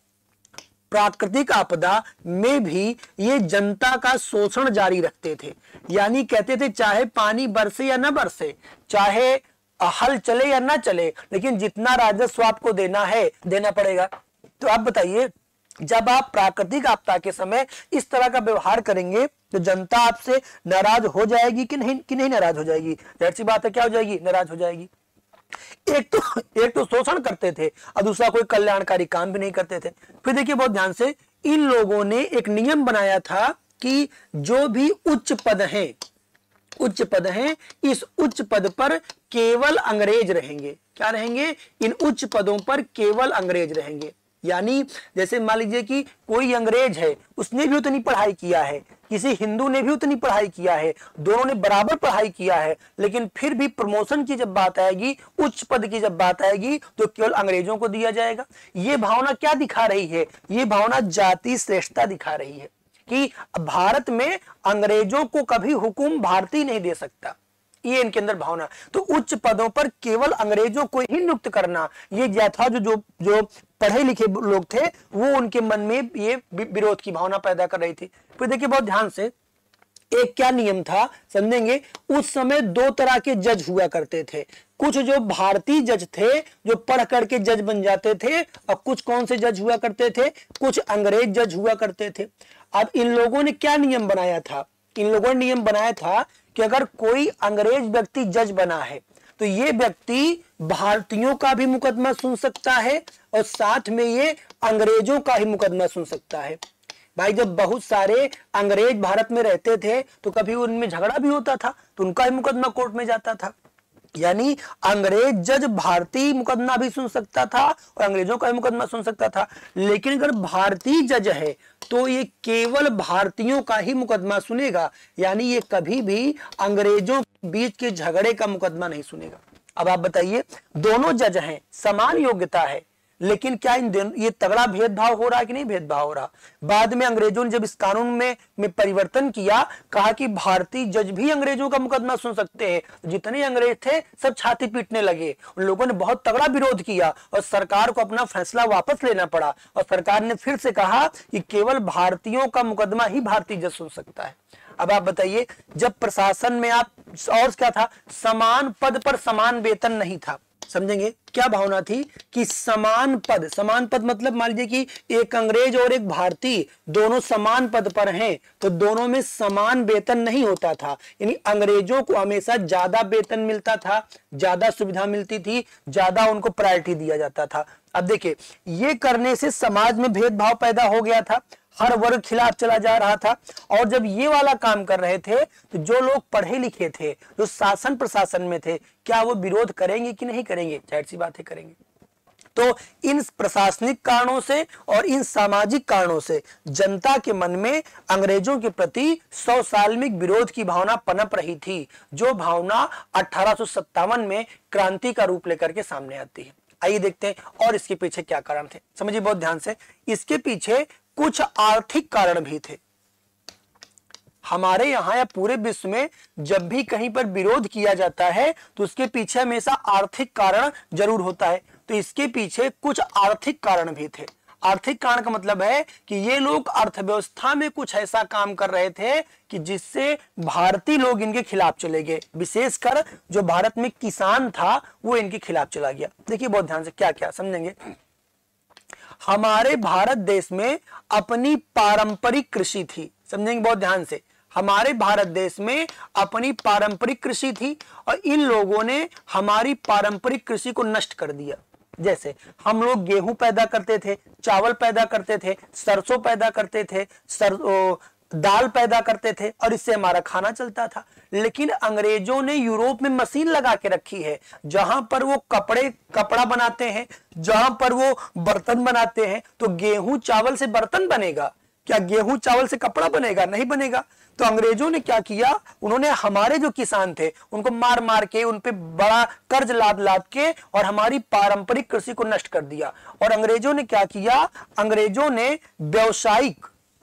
प्राकृतिक आपदा में भी ये जनता का शोषण जारी रखते थे। यानी कहते थे चाहे पानी बरसे या न बरसे, चाहे हल चले या ना चले, लेकिन जितना राजस्व आपको देना है देना पड़ेगा। तो आप बताइए, जब आप प्राकृतिक आपदा के समय इस तरह का व्यवहार करेंगे तो जनता आपसे नाराज हो जाएगी कि नहीं कि नहीं नाराज हो जाएगी? जाहिर सी बात है, क्या हो जाएगी, नाराज हो जाएगी। एक तो एक तो शोषण करते थे और दूसरा कोई कल्याणकारी काम भी नहीं करते थे। फिर देखिए बहुत ध्यान से, इन लोगों ने एक नियम बनाया था कि जो भी उच्च पद हैं उच्च पद हैं इस उच्च पद पर केवल अंग्रेज रहेंगे। क्या रहेंगे? इन उच्च पदों पर केवल अंग्रेज रहेंगे। यानी जैसे मान लीजिए कि कोई अंग्रेज है, उसने भी उतनी पढ़ाई किया है, किसी हिंदू ने भी उतनी पढ़ाई किया है, दोनों ने बराबर पढ़ाई किया है, लेकिन फिर भी प्रमोशन की जब बात आएगी, उच्च पद की जब बात आएगी तो केवल अंग्रेजों को दिया जाएगा। ये भावना क्या दिखा रही है? ये भावना जाति श्रेष्ठता दिखा रही है कि भारत में अंग्रेजों को कभी हुकुम भारतीय नहीं दे सकता, ये इनके अंदर भावना। तो उच्च पदों पर केवल अंग्रेजों को ही नियुक्त करना, ये था जो जो जो पढ़े लिखे लोग थे वो उनके मन में ये विरोध की भावना पैदा कर रही थी। फिर देखिए बहुत ध्यान से, एक क्या नियम था समझेंगे, उस समय दो तरह के जज हुआ करते थे। कुछ जो भारतीय जज थे जो पढ़ करके जज बन जाते थे, और कुछ कौन से जज हुआ करते थे, कुछ अंग्रेज जज हुआ करते थे। अब इन लोगों ने क्या नियम बनाया था, इन लोगों ने नियम बनाया था कि अगर कोई अंग्रेज व्यक्ति जज बना है तो ये व्यक्ति भारतीयों का भी मुकदमा सुन सकता है और साथ में ये अंग्रेजों का ही मुकदमा सुन सकता है। भाई जब बहुत सारे अंग्रेज भारत में रहते थे तो कभी उनमें झगड़ा भी होता था तो उनका ही मुकदमा कोर्ट में जाता था। यानी अंग्रेज जज भारतीय मुकदमा भी सुन सकता था और अंग्रेजों का भी मुकदमा सुन सकता था। लेकिन अगर भारतीय जज है तो ये केवल भारतीयों का ही मुकदमा सुनेगा, यानी ये कभी भी अंग्रेजों के बीच के झगड़े का मुकदमा नहीं सुनेगा। अब आप बताइए, दोनों जज हैं, समान योग्यता है, लेकिन क्या इन दोनों ये तगड़ा भेदभाव हो रहा है कि नहीं भेदभाव हो रहा। बाद में अंग्रेजों ने जब इस कानून में में परिवर्तन किया, कहा कि भारतीय जज भी अंग्रेजों का मुकदमा सुन सकते हैं, जितने अंग्रेज थे सब छाती पीटने लगे। उन लोगों ने बहुत तगड़ा विरोध किया और सरकार को अपना फैसला वापस लेना पड़ा और सरकार ने फिर से कहा कि केवल भारतीयों का मुकदमा ही भारतीय जज सुन सकता है। अब आप बताइए, जब प्रशासन में आप और क्या था, समान पद पर समान वेतन नहीं था। समझेंगे क्या भावना थी कि समान पद, समान पद मतलब मान लीजिए कि एक अंग्रेज और एक भारतीय दोनों समान पद पर हैं तो दोनों में समान वेतन नहीं होता था। यानी अंग्रेजों को हमेशा ज्यादा वेतन मिलता था, ज्यादा सुविधा मिलती थी, ज्यादा उनको प्रायोरिटी दिया जाता था। अब देखिए, ये करने से समाज में भेदभाव पैदा हो गया था, हर वर्ग खिलाफ चला जा रहा था। और जब ये वाला काम कर रहे थे तो जो लोग पढ़े लिखे थे, जो शासन प्रशासन में थे, क्या वो विरोध करेंगे कि नहीं करेंगे? जाहिर सी बात है करेंगे। तो इन प्रशासनिक कारणों से और इन सामाजिक कारणों से जनता के मन में अंग्रेजों के प्रति सौ साल में विरोध की भावना पनप रही थी, जो भावना अठारह सौ सत्तावन में क्रांति का रूप लेकर के सामने आती है। आइए देखते हैं और इसके पीछे क्या कारण थे। समझिए बहुत ध्यान से, इसके पीछे कुछ आर्थिक कारण भी थे। हमारे यहाँ या पूरे विश्व में जब भी कहीं पर विरोध किया जाता है तो उसके पीछे हमेशा आर्थिक कारण जरूर होता है। तो इसके पीछे कुछ आर्थिक कारण भी थे। आर्थिक कारण का मतलब है कि ये लोग अर्थव्यवस्था में कुछ ऐसा काम कर रहे थे कि जिससे भारतीय लोग इनके खिलाफ चले गए। विशेषकर जो भारत में किसान था वो इनके खिलाफ चला गया। देखिए बहुत ध्यान से क्या क्या समझेंगे। हमारे भारत देश में अपनी पारंपरिक कृषि थी। समझेंगे बहुत ध्यान से, हमारे भारत देश में अपनी पारंपरिक कृषि थी और इन लोगों ने हमारी पारंपरिक कृषि को नष्ट कर दिया। जैसे हम लोग गेहूं पैदा करते थे, चावल पैदा करते थे, सरसों पैदा करते थे, सर दाल पैदा करते थे और इससे हमारा खाना चलता था। लेकिन अंग्रेजों ने यूरोप में मशीन लगा के रखी है, जहां पर वो कपड़े कपड़ा बनाते हैं, जहां पर वो बर्तन बनाते हैं। तो गेहूं चावल से बर्तन बनेगा क्या? गेहूं चावल से कपड़ा बनेगा? नहीं बनेगा। तो अंग्रेजों ने क्या किया, उन्होंने हमारे जो किसान थे उनको मार मार के, उन पे बड़ा कर्ज लाद लाद के और हमारी पारंपरिक कृषि को नष्ट कर दिया। और अंग्रेजों ने क्या किया, अंग्रेजों ने व्यावसायिक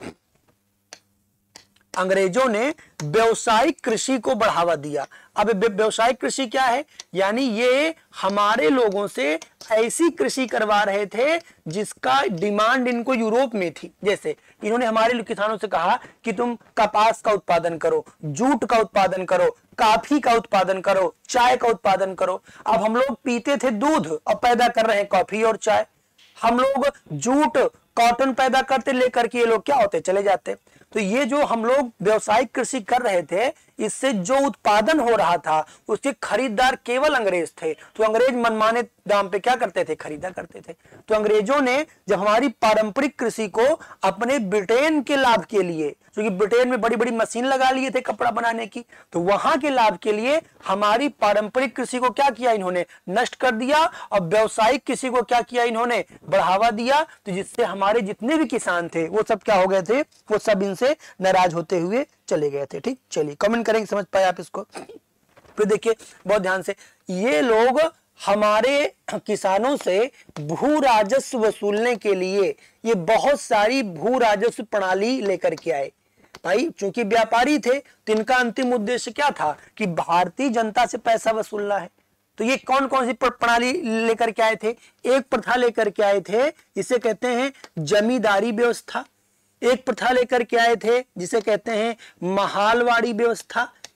अंग्रेजों ने व्यावसायिक कृषि को बढ़ावा दिया। अब व्यावसायिक कृषि क्या है? यानी ये हमारे लोगों से ऐसी कृषि करवा रहे थे जिसका डिमांड इनको यूरोप में थी। जैसे इन्होंने हमारे किसानों से कहा कि तुम कपास का उत्पादन करो, जूट का उत्पादन करो, कॉफी का उत्पादन करो, चाय का उत्पादन करो। अब हम लोग पीते थे दूध और पैदा कर रहे हैं कॉफी और चाय। हम लोग जूट कॉटन पैदा करते लेकर के ये लोग क्या होते, चले जाते। तो ये जो हम लोग व्यावसायिक कृषि कर रहे थे, इससे जो उत्पादन हो रहा था उसके खरीदार केवल अंग्रेज थे। तो अंग्रेज मनमाने दाम पे क्या करते थे, खरीदा करते थे। तो अंग्रेजों ने जब हमारी पारंपरिक कृषि को अपने ब्रिटेन के लाभ के लिए, क्योंकि ब्रिटेन में बड़ी बड़ी मशीन लगा लिए थे कपड़ा बनाने की, तो वहां के लाभ के लिए हमारी पारंपरिक कृषि को क्या किया, इन्होंने नष्ट कर दिया और व्यावसायिक कृषि को क्या किया, इन्होंने बढ़ावा दिया। तो जिससे हमारे जितने भी किसान थे वो सब क्या हो गए थे, वो सब इनसे नाराज होते हुए चले गए थे। ठीक, चलिए कमेंट करेंगे, समझ पाए आप इसको। फिर देखिए बहुत ध्यान से, ये लोग हमारे किसानों से भू राजस्व वसूलने के लिए ये बहुत सारी भू राजस्व प्रणाली लेकर के आए। भाई चूंकि व्यापारी थे तो इनका अंतिम उद्देश्य क्या था कि भारतीय जनता से पैसा वसूलना है। तो ये कौन कौन सी प्रणाली लेकर के आए थे? एक प्रथा लेकर के आए थे जिसे कहते हैं जमींदारी व्यवस्था। एक प्रथा लेकर के आए थे जिसे कहते हैं महालवाड़ी व्यवस्था।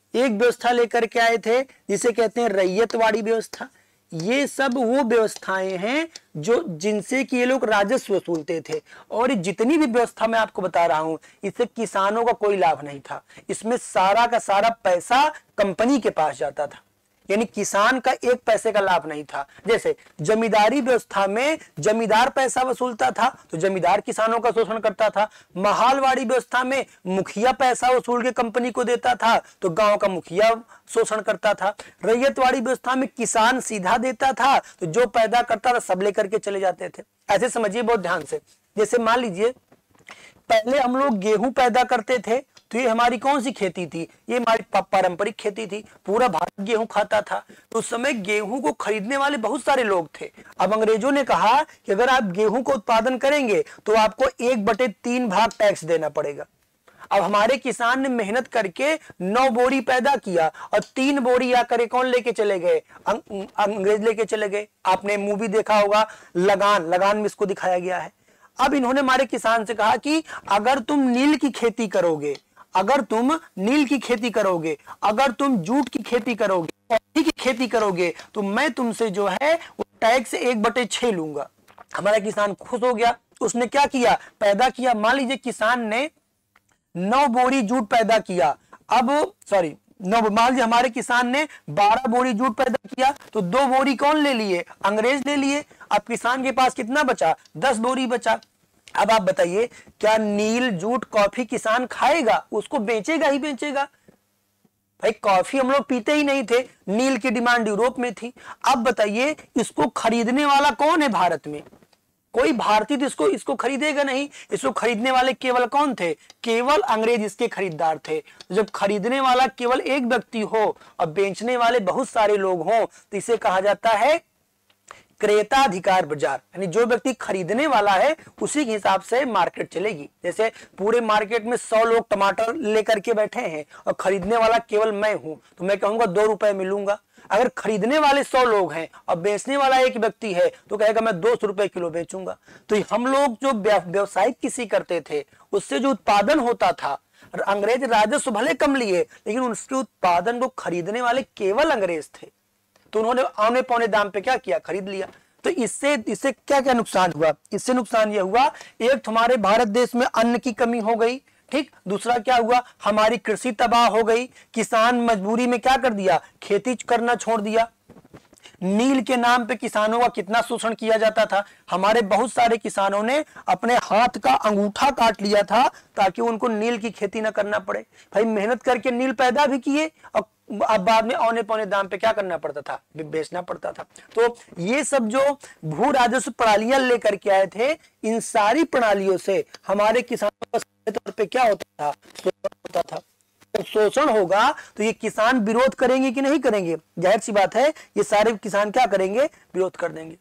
एक व्यवस्था लेकर के आए थे जिसे कहते हैं रैयतवाड़ी व्यवस्था। ये सब वो व्यवस्थाएं हैं जो जिनसे कि ये लोग राजस्व वसूलते थे। और जितनी भी व्यवस्था मैं आपको बता रहा हूं इससे किसानों का कोई लाभ नहीं था। इसमें सारा का सारा पैसा कंपनी के पास जाता था, यानी किसान का एक पैसे का लाभ नहीं था। जैसे जमींदारी व्यवस्था में जमींदार पैसा वसूलता था तो जमींदार किसानों का शोषण करता था। महालवाड़ी व्यवस्था में मुखिया पैसा वसूल के कंपनी को देता था तो गांव का मुखिया शोषण करता था। रैयतवाड़ी व्यवस्था में किसान सीधा देता था तो जो पैदा करता था सब लेकर के चले जाते थे। ऐसे समझिए बहुत ध्यान से। जैसे मान लीजिए पहले हम लोग गेहूं पैदा करते थे तो ये हमारी कौन सी खेती थी? ये हमारी पारंपरिक खेती थी। पूरा भारत गेहूं खाता था तो उस समय गेहूं को खरीदने वाले बहुत सारे लोग थे। अब अंग्रेजों ने कहा कि अगर आप गेहूं को उत्पादन करेंगे तो आपको एक बटे तीन भाग टैक्स देना पड़ेगा। अब हमारे किसान ने मेहनत करके नौ बोरी पैदा किया और तीन बोरी आकर कौन लेके चले गए? अं, अंग्रेज लेके चले गए। आपने मूवी देखा होगा लगान, लगान में इसको दिखाया गया है। अब इन्होंने हमारे किसान से कहा कि अगर तुम नील की खेती करोगे, अगर तुम नील की खेती करोगे, अगर तुम जूट की खेती करोगे, कॉफी की खेती करोगे तो मैं तुमसे जो है वो टैक्स एक बटे छह लूंगा। हमारा किसान खुश हो गया। उसने क्या किया? पैदा किया। मान लीजिए किसान ने नौ बोरी जूट पैदा किया। अब सॉरी नौ मान लीजिए हमारे किसान ने बारह बोरी जूट पैदा किया तो दो बोरी कौन ले लिए? अंग्रेज ले लिए। अब किसान के पास कितना बचा? दस बोरी बचा। अब आप बताइए क्या नील जूट कॉफी किसान खाएगा? उसको बेचेगा ही बेचेगा। भाई कॉफी हम लोग पीते ही नहीं थे, नील की डिमांड यूरोप में थी। अब बताइए इसको खरीदने वाला कौन है भारत में? कोई भारतीय तो इसको इसको खरीदेगा नहीं। इसको खरीदने वाले केवल कौन थे? केवल अंग्रेज इसके खरीदार थे। जब खरीदने वाला केवल एक व्यक्ति हो और बेचने वाले बहुत सारे लोग हों तो इसे कहा जाता है क्रेताधिकार बाजार। यानी जो व्यक्ति खरीदने वाला है उसी के हिसाब से मार्केट चलेगी। जैसे पूरे मार्केट में सौ लोग टमाटर लेकर के बैठे हैं और खरीदने वाला केवल मैं हूं तो मैं कहूंगा दो रुपए मिलूंगा। अगर खरीदने वाले सौ लोग हैं और बेचने वाला एक व्यक्ति है तो कहेगा मैं दो सौ रुपए किलो बेचूंगा। तो हम लोग जो व्यवसायिक कृषि करते थे उससे जो उत्पादन होता था, अंग्रेज राजस्व भले कम लिए लेकिन उसके उत्पादन को खरीदने वाले केवल अंग्रेज थे। तो उन्होंने औने पौने दाम पे क्या किया? खरीद लिया। तो इससे इससे क्या क्या नुकसान हुआ? इससे नुकसान यह हुआ, एक हमारे भारत देश में अन्न की कमी हो गई, ठीक। दूसरा क्या हुआ? हमारी कृषि तबाह हो गई। किसान मजबूरी में क्या कर दिया? खेती करना छोड़ दिया। नील के नाम पे किसानों का कितना शोषण किया जाता था। हमारे बहुत सारे किसानों ने अपने हाथ का अंगूठा काट लिया था ताकि उनको नील की खेती न करना पड़े। भाई मेहनत करके नील पैदा भी किए और अब बाद में औने पौने दाम पे क्या करना पड़ता था? बेचना पड़ता था। तो ये सब जो भू राजस्व प्रणालियां लेकर के आए थे, इन सारी प्रणालियों से हमारे किसानों का तौर पे क्या होता था? शोषण होता था। जब शोषण होगा तो ये किसान विरोध करेंगे कि नहीं करेंगे? जाहिर सी बात है ये सारे किसान क्या करेंगे? विरोध कर देंगे।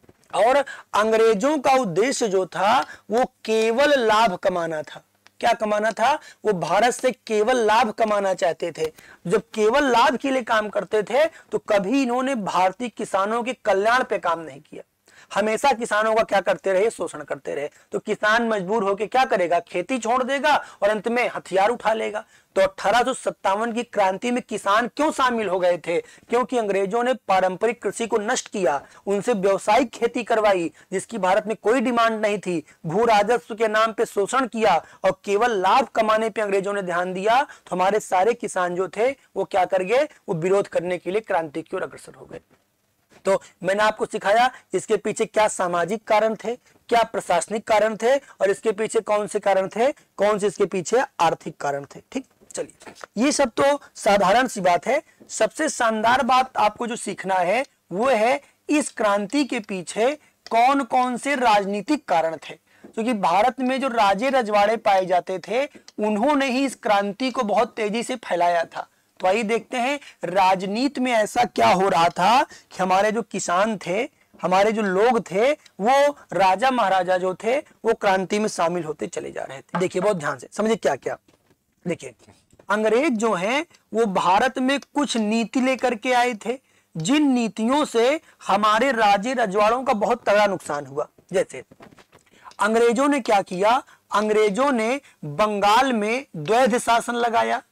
और अंग्रेजों का उद्देश्य जो था वो केवल लाभ कमाना था। क्या कमाना था? वो भारत से केवल लाभ कमाना चाहते थे। जब केवल लाभ के लिए काम करते थे तो कभी इन्होंने भारतीय किसानों के कल्याण पे काम नहीं किया। हमेशा किसानों का क्या करते रहे? शोषण करते रहे। तो किसान मजबूर होकर क्या करेगा? खेती छोड़ देगा और अंत में हथियार उठा लेगा। तो अठारह सौ सत्तावन की क्रांति में किसान क्यों शामिल हो गए थे? क्योंकि अंग्रेजों ने पारंपरिक कृषि को नष्ट किया, उनसे व्यावसायिक खेती करवाई जिसकी भारत में कोई डिमांड नहीं थी, भू राजस्व के नाम पे शोषण किया और केवल लाभ कमाने पे अंग्रेजों ने ध्यान दिया। तो हमारे सारे किसान जो थे वो क्या कर गए? वो विरोध करने के लिए क्रांति की ओर अग्रसर हो गए। तो मैंने आपको सिखाया इसके पीछे क्या सामाजिक कारण थे, क्या प्रशासनिक कारण थे और इसके पीछे कौन से कारण थे, कौन से इसके पीछे आर्थिक कारण थे। ठीक, चलिए ये सब तो साधारण सी बात है। सबसे शानदार बात आपको जो सीखना है वो है इस क्रांति के पीछे कौन कौन से राजनीतिक कारण थे। क्योंकि भारत में जो राजे रजवाड़े पाए जाते थे उन्होंने ही इस क्रांति को बहुत तेजी से फैलाया था। तो आइए देखते हैं राजनीति में ऐसा क्या हो रहा था कि हमारे जो किसान थे, हमारे जो लोग थे, वो राजा महाराजा जो थे वो क्रांति में शामिल होते चले जा रहे थे। देखिए बहुत ध्यान से समझिए क्या क्या। देखिए अंग्रेज जो हैं वो भारत में कुछ नीति लेकर के आए थे जिन नीतियों से हमारे राजे रजवाड़ों का बहुत तगड़ा नुकसान हुआ। जैसे अंग्रेजों ने क्या किया? अंग्रेजों ने बंगाल में द्वैध शासन लगाया।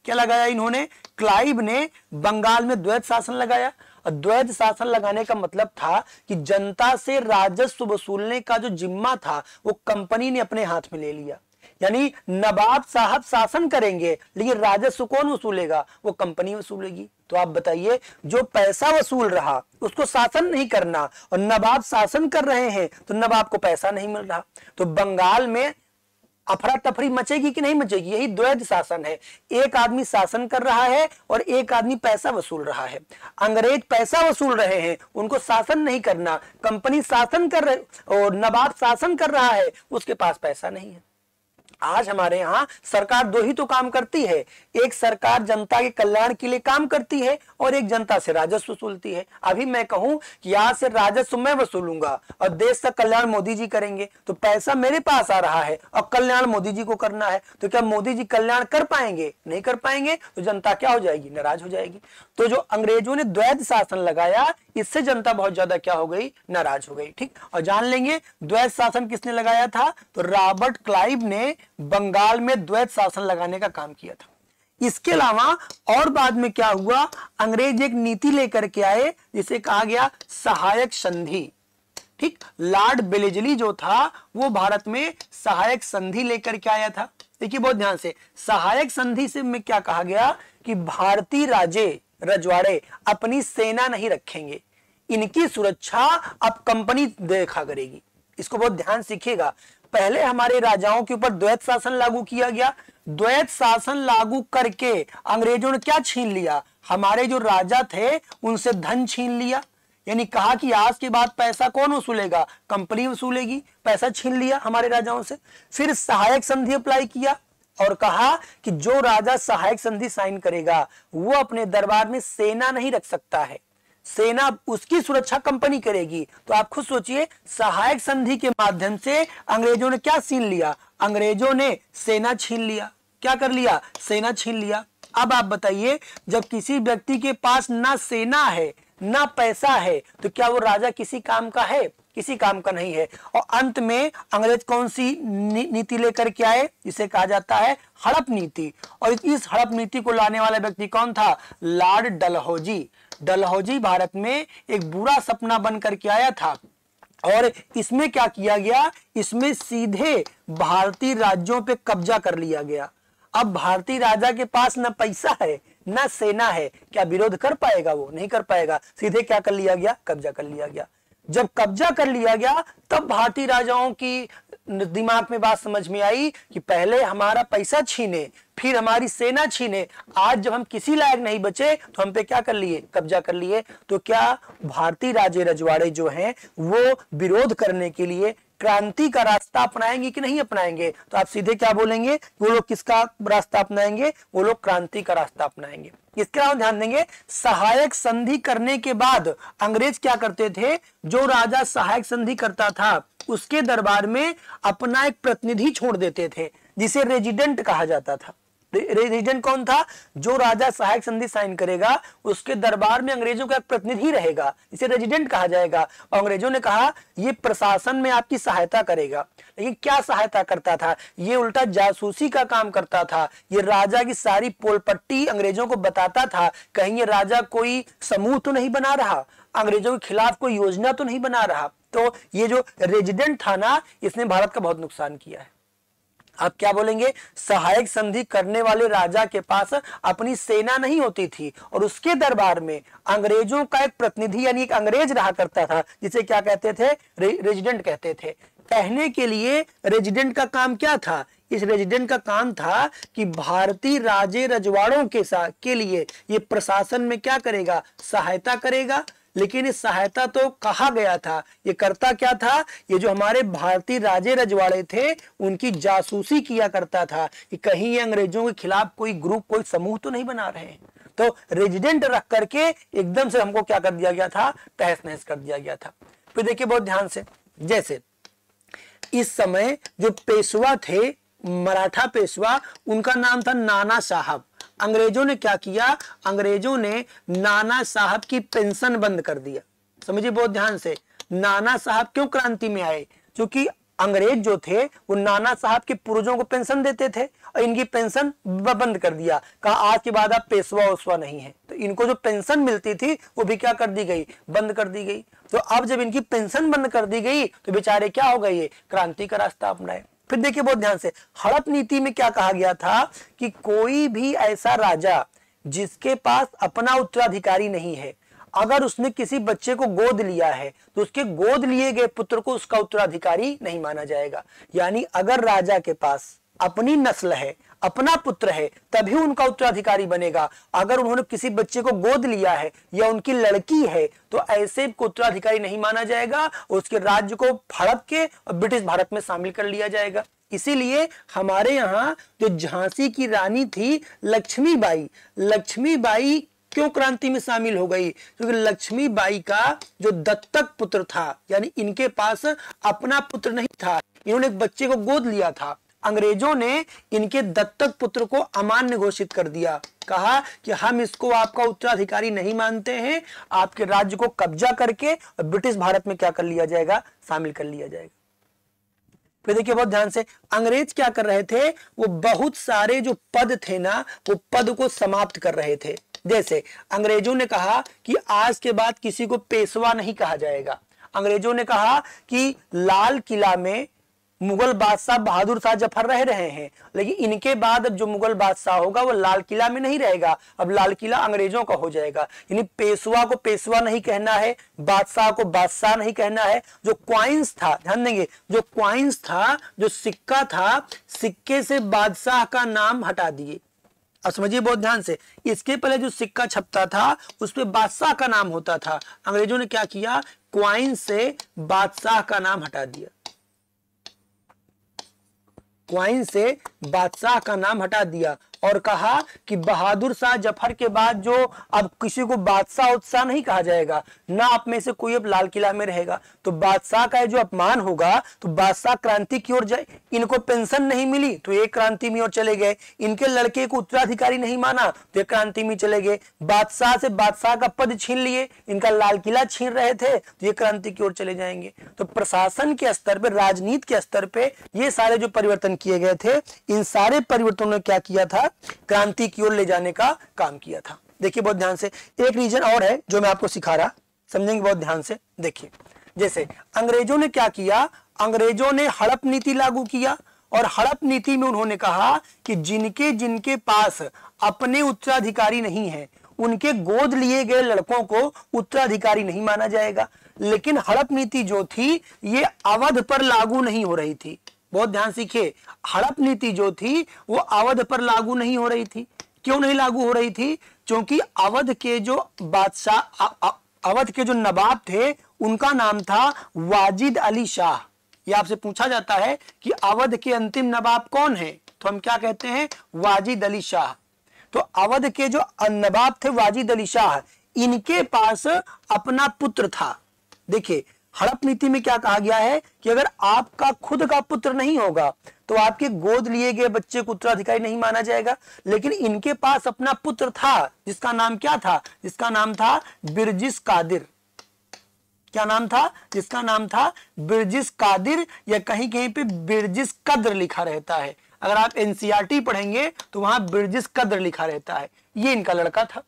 क्या लगाया इन्होंने? क्लाइव ने बंगाल में द्वैध शासन लगाया। और द्वैध शासन लगाने का मतलब था कि जनता से राजस्व वसूलने का जो जिम्मा था वो कंपनी ने अपने हाथ में ले लिया। यानी नवाब साहब शासन करेंगे लेकिन राजस्व कौन वसूलेगा? वो कंपनी वसूलेगी। तो आप बताइए, जो पैसा वसूल रहा उसको शासन नहीं करना और नवाब शासन कर रहे हैं तो नवाब को पैसा नहीं मिल रहा। तो बंगाल में अफरा तफरी मचेगी कि नहीं मचेगी? यही द्वैध शासन है। एक आदमी शासन कर रहा है और एक आदमी पैसा वसूल रहा है। अंग्रेज पैसा वसूल रहे हैं, उनको शासन नहीं करना। कंपनी शासन कर रहे और नवाब शासन कर रहा है, उसके पास पैसा नहीं है। आज हमारे यहाँ सरकार दो ही तो काम करती है, एक सरकार जनता के कल्याण के लिए काम करती है और एक जनता से राजस्व वसूलती है। अभी मैं कहूं कि आज से राजस्व मैं वसूलूंगा और देश का कल्याण मोदी जी करेंगे, तो पैसा मेरे पास आ रहा है और कल्याण मोदी जी को करना है, तो क्या मोदी जी कल्याण कर पाएंगे? नहीं कर पाएंगे, तो जनता क्या हो जाएगी? नाराज हो जाएगी। तो जो अंग्रेजों ने द्वैध शासन लगाया, इससे जनता बहुत ज्यादा क्या हो गई? नाराज हो गई। ठीक, और जान लेंगे द्वैध शासन किसने लगाया था? तो रॉबर्ट क्लाइव ने बंगाल में द्वैध शासन लगाने का काम किया था। इसके अलावा और बाद में क्या हुआ? अंग्रेज एक नीति लेकर के आए जिसे कहा गया सहायक संधि। ठीक, लॉर्ड बेलेजली जो था वो भारत में सहायक संधि लेकर के आया था। देखिए बहुत ध्यान से, सहायक संधि से में क्या कहा गया कि भारतीय राजे रजवाड़े अपनी सेना नहीं रखेंगे, इनकी सुरक्षा अब कंपनी देखा करेगी। इसको बहुत ध्यान सीखिएगा। पहले हमारे राजाओं के ऊपर द्वैध शासन लागू किया गया, द्वैध शासन लागू करके अंग्रेजों ने क्या छीन लिया? हमारे जो राजा थे उनसे धन छीन लिया। यानी कहा कि आज के बाद पैसा कौन वसूलेगा? कंपनी वसूलेगी। पैसा छीन लिया हमारे राजाओं से। फिर सहायक संधि अप्लाई किया और कहा कि जो राजा सहायक संधि साइन करेगा वो अपने दरबार में सेना नहीं रख सकता है, सेना उसकी सुरक्षा कंपनी करेगी। तो आप खुद सोचिए, सहायक संधि के माध्यम से अंग्रेजों ने क्या छीन लिया? अंग्रेजों ने सेना छीन लिया। क्या कर लिया? सेना छीन लिया। अब आप बताइए, जब किसी व्यक्ति के पास ना सेना है ना पैसा है तो क्या वो राजा किसी काम का है? किसी काम का नहीं है। और अंत में अंग्रेज कौन सी नी, नीति लेकर के आए? जिसे कहा जाता है हड़प नीति। और इस हड़प नीति को लाने वाला व्यक्ति कौन था? लॉर्ड डलहौजी। डलहौजी भारत में एक बुरा सपना बन करके आया था और इसमें क्या किया गया? इसमें सीधे भारतीय राज्यों पे कब्जा कर लिया गया। अब भारतीय राजा के पास न पैसा है न सेना है, क्या विरोध कर पाएगा? वो नहीं कर पाएगा। सीधे क्या कर लिया गया? कब्जा कर लिया गया। जब कब्जा कर लिया गया तब भारतीय राजाओं की दिमाग में बात समझ में आई कि पहले हमारा पैसा छीने, फिर हमारी सेना छीने, आज जब हम किसी लायक नहीं बचे तो हम पे क्या कर लिए? कब्जा कर लिए। तो क्या भारतीय राजे रजवाड़े जो हैं वो विरोध करने के लिए क्रांति का रास्ता अपनाएंगे कि नहीं अपनाएंगे? तो आप सीधे क्या बोलेंगे? वो लोग किसका रास्ता अपनाएंगे? वो लोग क्रांति का रास्ता अपनाएंगे। इसके अलावा ध्यान देंगे, सहायक संधि करने के बाद अंग्रेज क्या करते थे? जो राजा सहायक संधि करता था उसके दरबार में अपना एक प्रतिनिधि छोड़ देते थे जिसे रेजिडेंट कहा जाता था। रेजिडेंट कौन था? जो राजा सहायक संधि साइन करेगा उसके दरबार में अंग्रेजों का एक प्रतिनिधि रहेगा, इसे रेजिडेंट कहा जाएगा। और अंग्रेजों ने कहा ये प्रशासन में आपकी सहायता करेगा। लेकिन क्या सहायता करता था? ये उल्टा जासूसी का काम करता था। ये राजा की सारी पोलपट्टी अंग्रेजों को बताता था, कहीं ये राजा कोई समूह तो नहीं बना रहा, अंग्रेजों के खिलाफ कोई योजना तो नहीं बना रहा। तो ये जो रेजिडेंट था ना, इसने भारत का बहुत नुकसान किया है। आप क्या बोलेंगे? सहायक संधि करने वाले राजा के पास अपनी सेना नहीं होती थी और उसके दरबार में अंग्रेजों का एक प्रतिनिधि यानी एक अंग्रेज रहा करता था जिसे क्या कहते थे? रे, रेजिडेंट कहते थे। कहने के लिए रेजिडेंट का काम क्या था? इस रेजिडेंट का काम था कि भारतीय राजे रजवाड़ों के साथ के लिए ये प्रशासन में क्या करेगा? सहायता करेगा। लेकिन इस सहायता तो कहा गया था, ये करता क्या था? ये जो हमारे भारतीय राजे रजवाड़े थे उनकी जासूसी किया करता था कि कहीं ये अंग्रेजों के खिलाफ कोई ग्रुप कोई समूह तो नहीं बना रहे हैं। तो रेजिडेंट रख करके एकदम से हमको क्या कर दिया गया था? तहस नहस कर दिया गया था। फिर देखिए बहुत ध्यान से, जैसे इस समय जो पेशवा थे, मराठा पेशवा, उनका नाम था नाना साहब। अंग्रेजों ने क्या किया? अंग्रेजों ने नाना साहब की पेंशन बंद कर दिया। समझिए बहुत ध्यान से, नाना साहब क्यों क्रांति में आए? क्योंकि अंग्रेज जो थे वो नाना साहब के पूर्वजों को पेंशन देते थे और इनकी पेंशन बंद कर दिया, कहा आज के बाद आप पेशवा उशवा नहीं है। तो इनको जो पेंशन मिलती थी वो भी क्या कर दी गई, बंद कर दी गई। तो अब जब इनकी पेंशन बंद कर दी गई तो बेचारे क्या हो गए, ये क्रांति का रास्ता अपनाए। फिर देखिए बहुत ध्यान से, हड़प नीति में क्या कहा गया था कि कोई भी ऐसा राजा जिसके पास अपना उत्तराधिकारी नहीं है, अगर उसने किसी बच्चे को गोद लिया है तो उसके गोद लिए गए पुत्र को उसका उत्तराधिकारी नहीं माना जाएगा। यानी अगर राजा के पास अपनी नस्ल है, अपना पुत्र है, तभी उनका उत्तराधिकारी बनेगा। अगर उन्होंने किसी बच्चे को गोद लिया है या उनकी लड़की है तो ऐसे को उत्तराधिकारी नहीं माना जाएगा, उसके राज्य को हड़प के ब्रिटिश भारत में शामिल कर लिया जाएगा। इसीलिए हमारे यहाँ जो झांसी की रानी थी लक्ष्मीबाई, लक्ष्मीबाई क्यों क्रांति में शामिल हो गई, क्योंकि लक्ष्मीबाई का जो दत्तक पुत्र था, यानी इनके पास अपना पुत्र नहीं था, इन्होंने एक बच्चे को गोद लिया था। अंग्रेजों ने इनके दत्तक पुत्र को अमान्य घोषित कर दिया, कहा कि हम इसको आपका उत्तराधिकारी नहीं मानते हैं, आपके राज्य को कब्जा करके ब्रिटिश भारत में क्या कर लिया जाएगा, शामिल कर लिया जाएगा। फिर देखिए बहुत ध्यान से, अंग्रेज क्या कर रहे थे, वो बहुत सारे जो पद थे ना, वो पद को समाप्त कर रहे थे। जैसे अंग्रेजों ने कहा कि आज के बाद किसी को पेशवा नहीं कहा जाएगा। अंग्रेजों ने कहा कि लाल किला में मुगल बादशाह बहादुर शाह जफर रह रहे हैं, लेकिन इनके बाद अब जो मुगल बादशाह होगा वो लाल किला में नहीं रहेगा, अब लाल किला अंग्रेजों का हो जाएगा। यानी पेशवा को पेशवा नहीं कहना है, बादशाह को बादशाह नहीं कहना है। जो क्वाइंस था, ध्यान देंगे, जो क्वाइंस था, जो सिक्का था, सिक्के से बादशाह का नाम हटा दिए। अब समझिए बहुत ध्यान से, इसके पहले जो सिक्का छपता था उस पे बादशाह का नाम होता था, अंग्रेजों ने क्या किया, क्वाइन से बादशाह का नाम हटा दिया, क्वाइन से बादशाह का नाम हटा दिया और कहा कि बहादुर शाह जफर के बाद जो अब किसी को बादशाह उत्साह नहीं कहा जाएगा, ना आप में से कोई अब लाल किला में रहेगा, तो बादशाह का जो अपमान होगा तो बादशाह क्रांति की ओर जाए। इनको पेंशन नहीं मिली तो ये क्रांति में ओर चले गए, इनके लड़के को उत्तराधिकारी नहीं माना तो ये क्रांति में चले गए, बादशाह से बादशाह का पद छीन लिए, इनका लाल किला छीन रहे थे तो ये क्रांति की ओर चले जाएंगे। तो प्रशासन के स्तर पर, राजनीति के स्तर पे ये सारे जो परिवर्तन किए गए थे, इन सारे परिवर्तनों ने क्या किया था, क्रांति की ओर ले जाने का काम किया था। देखिए बहुत ध्यान से, एक रीजन और है जो मैं आपको सिखा रहा, समझेंगे बहुत ध्यान से। देखिए जैसे अंग्रेजों ने क्या किया, अंग्रेजों ने हड़प नीति लागू किया और हड़प नीति में उन्होंने कहा कि जिनके जिनके पास अपने उत्तराधिकारी नहीं है उनके गोद लिए गए लड़कों को उत्तराधिकारी नहीं माना जाएगा। लेकिन हड़प नीति जो थी ये अवध पर लागू नहीं हो रही थी। बहुत ध्यान सीखिए, हड़प नीति जो थी वो अवध पर लागू नहीं हो रही थी। क्यों नहीं लागू हो रही थी, क्योंकि अवध के जो बादशाह, अवध के जो नवाब थे उनका नाम था वाजिद अली शाह। ये आपसे पूछा जाता है कि अवध के अंतिम नवाब कौन है, तो हम क्या कहते हैं, वाजिद अली शाह। तो अवध के जो नवाब थे वाजिद अली शाह, इनके पास अपना पुत्र था। देखिए हड़प नीति में क्या कहा गया है कि अगर आपका खुद का पुत्र नहीं होगा तो आपके गोद लिए गए बच्चे को उत्तराधिकारी नहीं माना जाएगा। लेकिन इनके पास अपना पुत्र था जिसका नाम क्या था, जिसका नाम था बिरजिस कादिर। क्या नाम था, जिसका नाम था बिरजिस कादिर, या कहीं कहीं पे बिरजिस कद्र लिखा रहता है। अगर आप एनसीईआरटी पढ़ेंगे तो वहां बिरजिस कद्र लिखा रहता है। ये इनका लड़का था।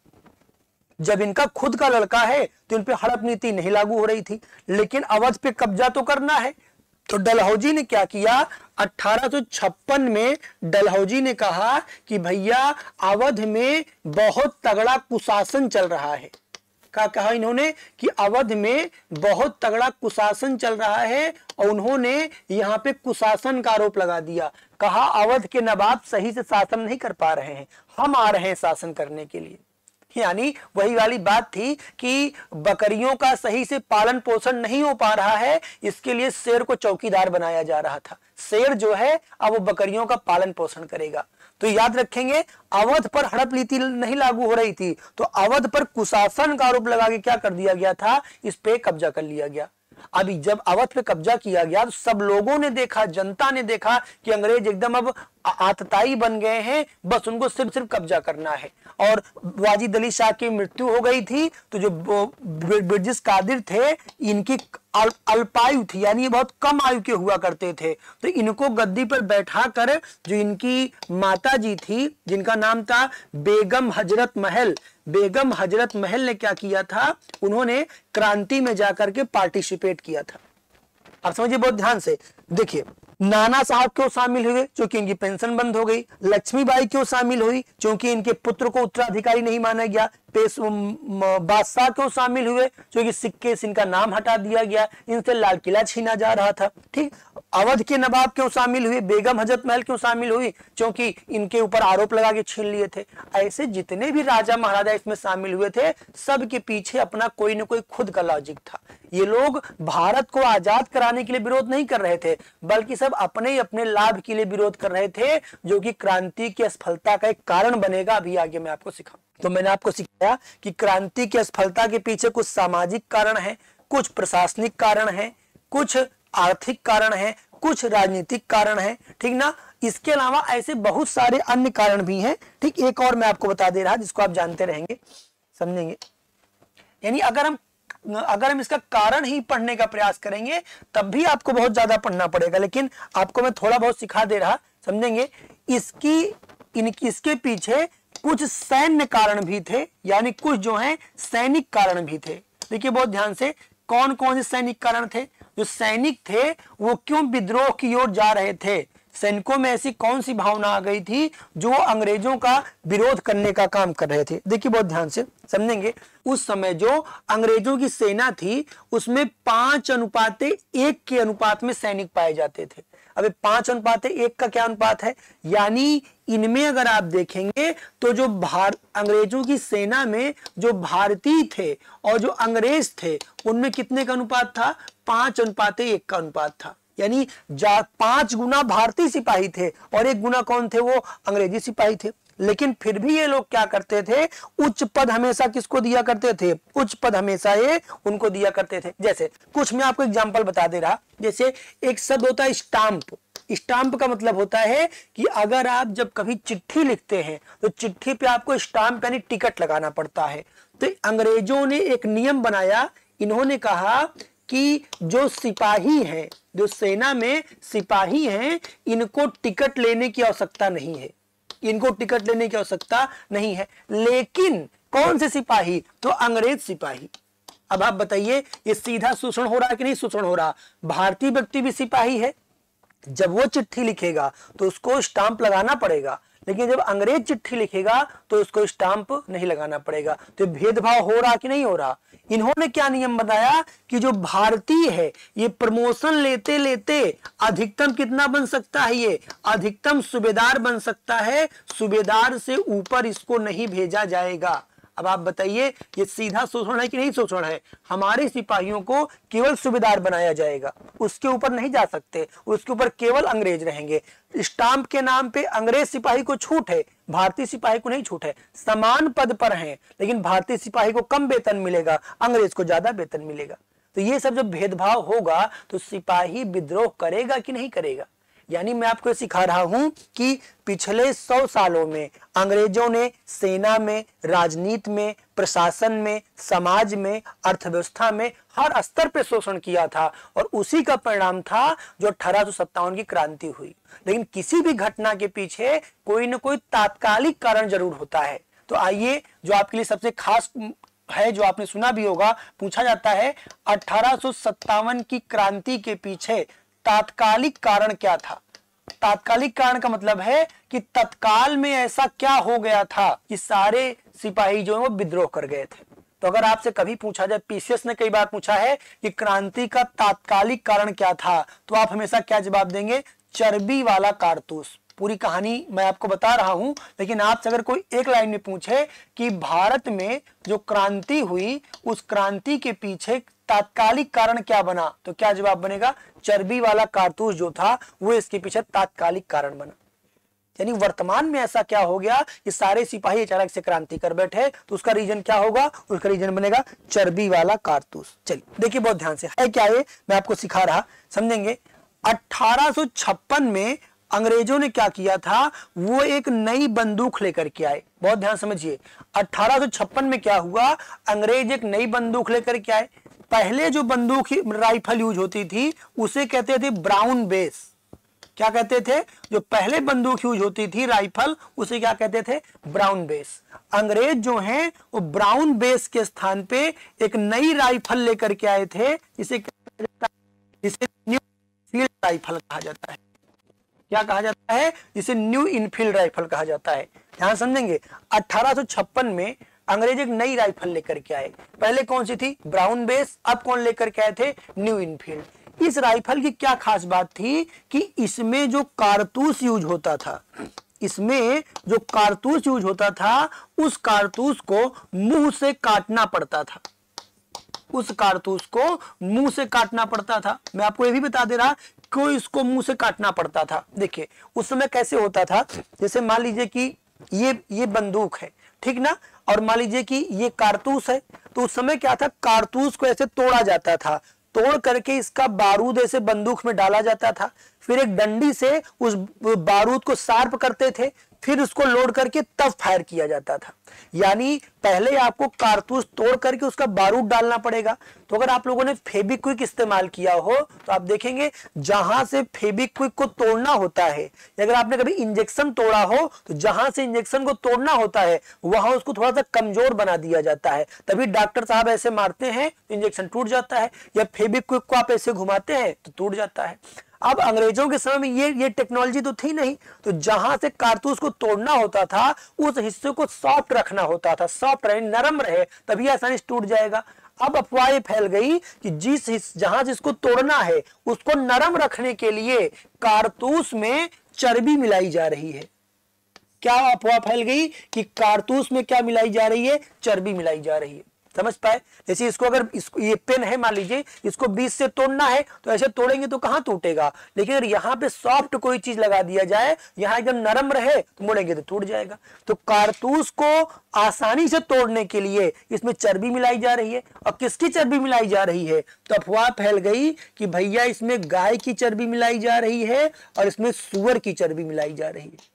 जब इनका खुद का लड़का है तो इन पे हड़प नीति नहीं लागू हो रही थी, लेकिन अवध पे कब्जा तो करना है। तो डलहौजी ने क्या किया, अठारह सौ छप्पन में डलहौजी ने कहा कि भैया अवध में बहुत तगड़ा कुशासन चल रहा है। क्या कहा इन्होंने कि अवध में बहुत तगड़ा कुशासन चल रहा है, और उन्होंने यहाँ पे कुशासन का आरोप लगा दिया। कहा अवध के नवाब सही से शासन नहीं कर पा रहे हैं, हम आ रहे हैं शासन करने के लिए। यानी वही वाली बात थी कि बकरियों का सही से पालन पोषण नहीं हो पा रहा है, इसके लिए शेर को चौकीदार बनाया जा रहा था। शेर जो है अब वो बकरियों का पालन पोषण करेगा। तो याद रखेंगे, अवध पर हड़प नीति नहीं लागू हो रही थी, तो अवध पर कुशासन का आरोप लगा के क्या कर दिया गया था, इस पे कब्जा कर लिया गया। अभी जब अवध पे कब्जा किया गया तो सब लोगों ने देखा, जनता ने देखा कि अंग्रेज एकदम अब आतताई बन गए हैं, बस उनको सिर्फ सिर्फ कब्जा करना है। और वाजिद अली शाह की मृत्यु हो गई थी, तो जो बिरजिस कादिर थे, इनकी अल, अल्पायु थी, यानी ये बहुत कम आयु के हुआ करते थे। तो इनको गद्दी पर बैठा कर जो इनकी माता जी थी, जिनका नाम था बेगम हजरत महल, बेगम हजरत महल ने क्या किया था, उन्होंने क्रांति में जाकर के पार्टिसिपेट किया था। आप समझिए बहुत ध्यान से। देखिए, नाना साहब क्यों शामिल हुए, क्योंकि इनकी पेंशन बंद हो गई। लक्ष्मीबाई क्यों शामिल हुई, क्योंकि इनके पुत्र को उत्तराधिकारी नहीं माना गया। पेश बादशाह क्यों शामिल हुए, क्योंकि सिक्के से इनका नाम हटा दिया गया, इनसे लाल किला छीना जा रहा था। ठीक। अवध के नवाब क्यों शामिल हुए, बेगम हजरत महल क्यों शामिल हुई, क्योंकि इनके ऊपर आरोप लगा के छीन लिए थे। ऐसे जितने भी राजा महाराजा इसमें शामिल हुए थे, सब के पीछे अपना कोई ना कोई खुद का लॉजिक था। ये लोग भारत को आजाद कराने के लिए विरोध नहीं कर रहे थे, बल्कि सब अपने ही अपने लाभ के लिए विरोध कर रहे थे, जो कि क्रांति की असफलता का एक कारण बनेगा। अभी आगे मैं आपको सिखाऊं। तो मैंने आपको सिखाया कि क्रांति की असफलता के पीछे कुछ सामाजिक कारण है, कुछ प्रशासनिक कारण है, कुछ आर्थिक कारण है, कुछ राजनीतिक कारण है। ठीक ना। इसके अलावा ऐसे बहुत सारे अन्य कारण भी हैं। ठीक। एक और मैं आपको बता दे रहा, जिसको आप जानते रहेंगे, समझेंगे। यानी अगर हम अगर हम इसका कारण ही पढ़ने का प्रयास करेंगे, तब भी आपको बहुत ज्यादा पढ़ना पड़ेगा, लेकिन आपको मैं थोड़ा बहुत सिखा दे रहा, समझेंगे। इसकी इन इसके पीछे कुछ सैन्य कारण भी थे, यानी कुछ जो है सैनिक कारण भी थे। देखिए बहुत ध्यान से, कौन कौन से सैनिक कारण थे। जो सैनिक थे वो क्यों विद्रोह की ओर जा रहे थे, सैनिकों में ऐसी कौन सी भावना आ गई थी जो अंग्रेजों का विरोध करने का काम कर रहे थे। देखिए बहुत ध्यान से समझेंगे। उस समय जो अंग्रेजों की सेना थी, उसमें पांच अनुपाते एक के अनुपात में सैनिक पाए जाते थे। अब पांच अनुपाते एक का क्या अनुपात है, यानी इनमें अगर आप देखेंगे तो जो भार अंग्रेजों की सेना में जो भारतीय थे और जो अंग्रेज थे, उनमें कितने का अनुपात था, पांच अनुपाते एक का अनुपात था। यानी पांच गुना भारतीय सिपाही थे और एक गुना कौन थे, वो अंग्रेजी सिपाही थे। लेकिन फिर भी ये लोग क्या करते थे, उच्च पद हमेशा किसको दिया करते थे, उच्च पद हमेशा ये उनको दिया करते थे। जैसे कुछ मैं आपको एग्जांपल बता दे रहा, जैसे एक शब्द होता है स्टाम्प। स्टाम्प का मतलब होता है कि अगर आप जब कभी चिट्ठी लिखते हैं तो चिट्ठी पे आपको स्टाम्प यानी टिकट लगाना पड़ता है। तो अंग्रेजों ने एक नियम बनाया, इन्होंने कहा कि जो सिपाही हैं, जो सेना में सिपाही हैं, इनको टिकट लेने की आवश्यकता नहीं है, इनको टिकट लेने की आवश्यकता नहीं है। लेकिन कौन से सिपाही, तो अंग्रेज सिपाही। अब आप बताइए, ये सीधा शोषण हो रहा है कि नहीं शोषण हो रहा। भारतीय व्यक्ति भी सिपाही है, जब वो चिट्ठी लिखेगा तो उसको स्टाम्प लगाना पड़ेगा, लेकिन जब अंग्रेज चिट्ठी लिखेगा तो उसको स्टाम्प नहीं लगाना पड़ेगा। तो भेदभाव हो रहा कि नहीं हो रहा। इन्होंने क्या नियम बनाया कि जो भारतीय है ये प्रमोशन लेते लेते अधिकतम कितना बन सकता है, ये अधिकतम सूबेदार बन सकता है, सूबेदार से ऊपर इसको नहीं भेजा जाएगा। अब आप बताइए, ये सीधा शोषण है कि नहीं शोषण है। हमारे सिपाहियों को केवल सूबेदार बनाया जाएगा, उसके ऊपर नहीं जा सकते, उसके ऊपर केवल अंग्रेज रहेंगे। स्टाम्प के नाम पे अंग्रेज सिपाही को छूट है, भारतीय सिपाही को नहीं छूट है। समान पद पर हैं, लेकिन भारतीय सिपाही को कम वेतन मिलेगा, अंग्रेज को ज्यादा वेतन मिलेगा। तो ये सब जब भेदभाव होगा तो सिपाही विद्रोह करेगा कि नहीं करेगा। यानी मैं आपको सिखा रहा हूं कि पिछले सौ सालों में अंग्रेजों ने सेना में, राजनीति में, प्रशासन में, समाज में, अर्थव्यवस्था में हर स्तर पे शोषण किया था, और उसी का परिणाम था जो अठारह सौ सत्तावन की क्रांति हुई। लेकिन किसी भी घटना के पीछे कोई न कोई तात्कालिक कारण जरूर होता है। तो आइए, जो आपके लिए सबसे खास है, जो आपने सुना भी होगा, पूछा जाता है अठारह सौ सत्तावन की क्रांति के पीछे तात्कालिक कारण क्या था। तात्कालिक कारण का मतलब है कि तत्काल में ऐसा क्या हो गया था कि सारे सिपाही जो है वो विद्रोह कर गए थे। तो अगर आपसे कभी पूछा जाए, पीसीएस ने कई बार पूछा है कि क्रांति का तात्कालिक कारण क्या था, तो आप हमेशा क्या जवाब देंगे, चर्बी वाला कारतूस। पूरी कहानी मैं आपको बता रहा हूं, लेकिन आपसे अगर कोई एक लाइन में पूछे कि भारत में जो क्रांति हुई, उस क्रांति के पीछे तात्कालिक कारण क्या बना, तो क्या जवाब बनेगा, चर्बी वाला कारतूस जो था वो इसके पीछे तात्कालिक कारण बना। यानी वर्तमान में ऐसा क्या हो गया कि सारे सिपाही अचानक से क्रांति कर बैठे, तो उसका रीजन क्या होगा, उसका रीजन बनेगा चर्बी वाला कारतूस। चलिए देखिए बहुत ध्यान से, है क्या ये मैं आपको सिखा रहा, समझेंगे। अठारह सौ छप्पन में अंग्रेजों ने क्या किया था, वो एक नई बंदूक लेकर के आए। बहुत ध्यान समझिए, अठारह सौ छप्पन में क्या हुआ, अंग्रेज एक नई बंदूक लेकर के आए। पहले जो बंदूक राइफल यूज होती थी उसे कहते थे ब्राउन बेस। क्या कहते थे? जो पहले बंदूक यूज होती थी राइफल उसे क्या कहते थे? Brown Bess. अंग्रेज जो हैं वो ब्राउन बेस के स्थान पे एक नई राइफल लेकर के आए थे, जिसे जिसे न्यू इनफील्ड राइफल कहा जाता है। क्या कहा जाता है? जिसे न्यू इनफील्ड राइफल कहा जाता है। ध्यान समझेंगे, अठारह सौ छप्पन में अंग्रेज एक नई राइफल लेकर के आए। पहले कौन सी थी? Brown Bess. अब कौन लेकर के आए थे? New Enfield. इस राइफल की क्या खास बात थी कि इसमें जो कारतूस यूज होता था, इसमें जो कारतूस यूज होता था उस कारतूस को मुंह से काटना पड़ता था। उस कारतूस को मुंह से काटना पड़ता था। मैं आपको ये भी बता दे रहा कि इसको मुंह से काटना पड़ता था। देखिए उस समय कैसे होता था, जैसे मान लीजिए कि ये ये बंदूक है, ठीक ना, और मान लीजिए कि ये कारतूस है, तो उस समय क्या था, कारतूस को ऐसे तोड़ा जाता था, तोड़ करके इसका बारूद ऐसे बंदूक में डाला जाता था, फिर एक डंडी से उस बारूद को शार्प करते थे, फिर उसको लोड करके तब फायर किया जाता था। यानी पहले आपको कारतूस तोड़ करके उसका बारूद डालना पड़ेगा। तो अगर आप लोगों ने फेविक्विक इस्तेमाल किया हो तो आप देखेंगे जहां से फेविक्विक को तोड़ना होता है, अगर आपने कभी इंजेक्शन तोड़ा हो तो जहां से इंजेक्शन को तोड़ना होता है वहां उसको थोड़ा सा कमजोर बना दिया जाता है, तभी डॉक्टर साहब ऐसे मारते हैं तो इंजेक्शन टूट जाता है, या फेविक्विक को आप ऐसे घुमाते हैं तो टूट जाता है। अब अंग्रेजों के समय में ये ये टेक्नोलॉजी तो थी नहीं, तो जहां से कारतूस को तोड़ना होता था उस हिस्से को सॉफ्ट रखना होता था, सॉफ्ट रहे, नरम रहे, तभी आसानी से टूट जाएगा। अब अफवाह फैल गई कि जिस जहां जिसको तोड़ना है उसको नरम रखने के लिए कारतूस में चर्बी मिलाई जा रही है। क्या अफवाह फैल गई कि कारतूस में क्या मिलाई जा रही है? चर्बी मिलाई जा रही है। समझ पाए? जैसे इसको अगर इसको ये पेन है, मान लीजिए इसको बीच से तोड़ना है तो ऐसे तोड़ेंगे तो कहां टूटेगा, लेकिन अगर यहाँ पे सॉफ्ट कोई चीज लगा दिया जाए, यहाँ एकदम नरम रहे तो मोड़ेंगे तो टूट जाएगा। तो कारतूस को आसानी से तोड़ने के लिए इसमें चर्बी मिलाई जा रही है। और किसकी चर्बी मिलाई जा रही है? तो अफवाह फैल गई कि भैया इसमें गाय की चर्बी मिलाई जा रही है और इसमें सुअर की चर्बी मिलाई जा रही है।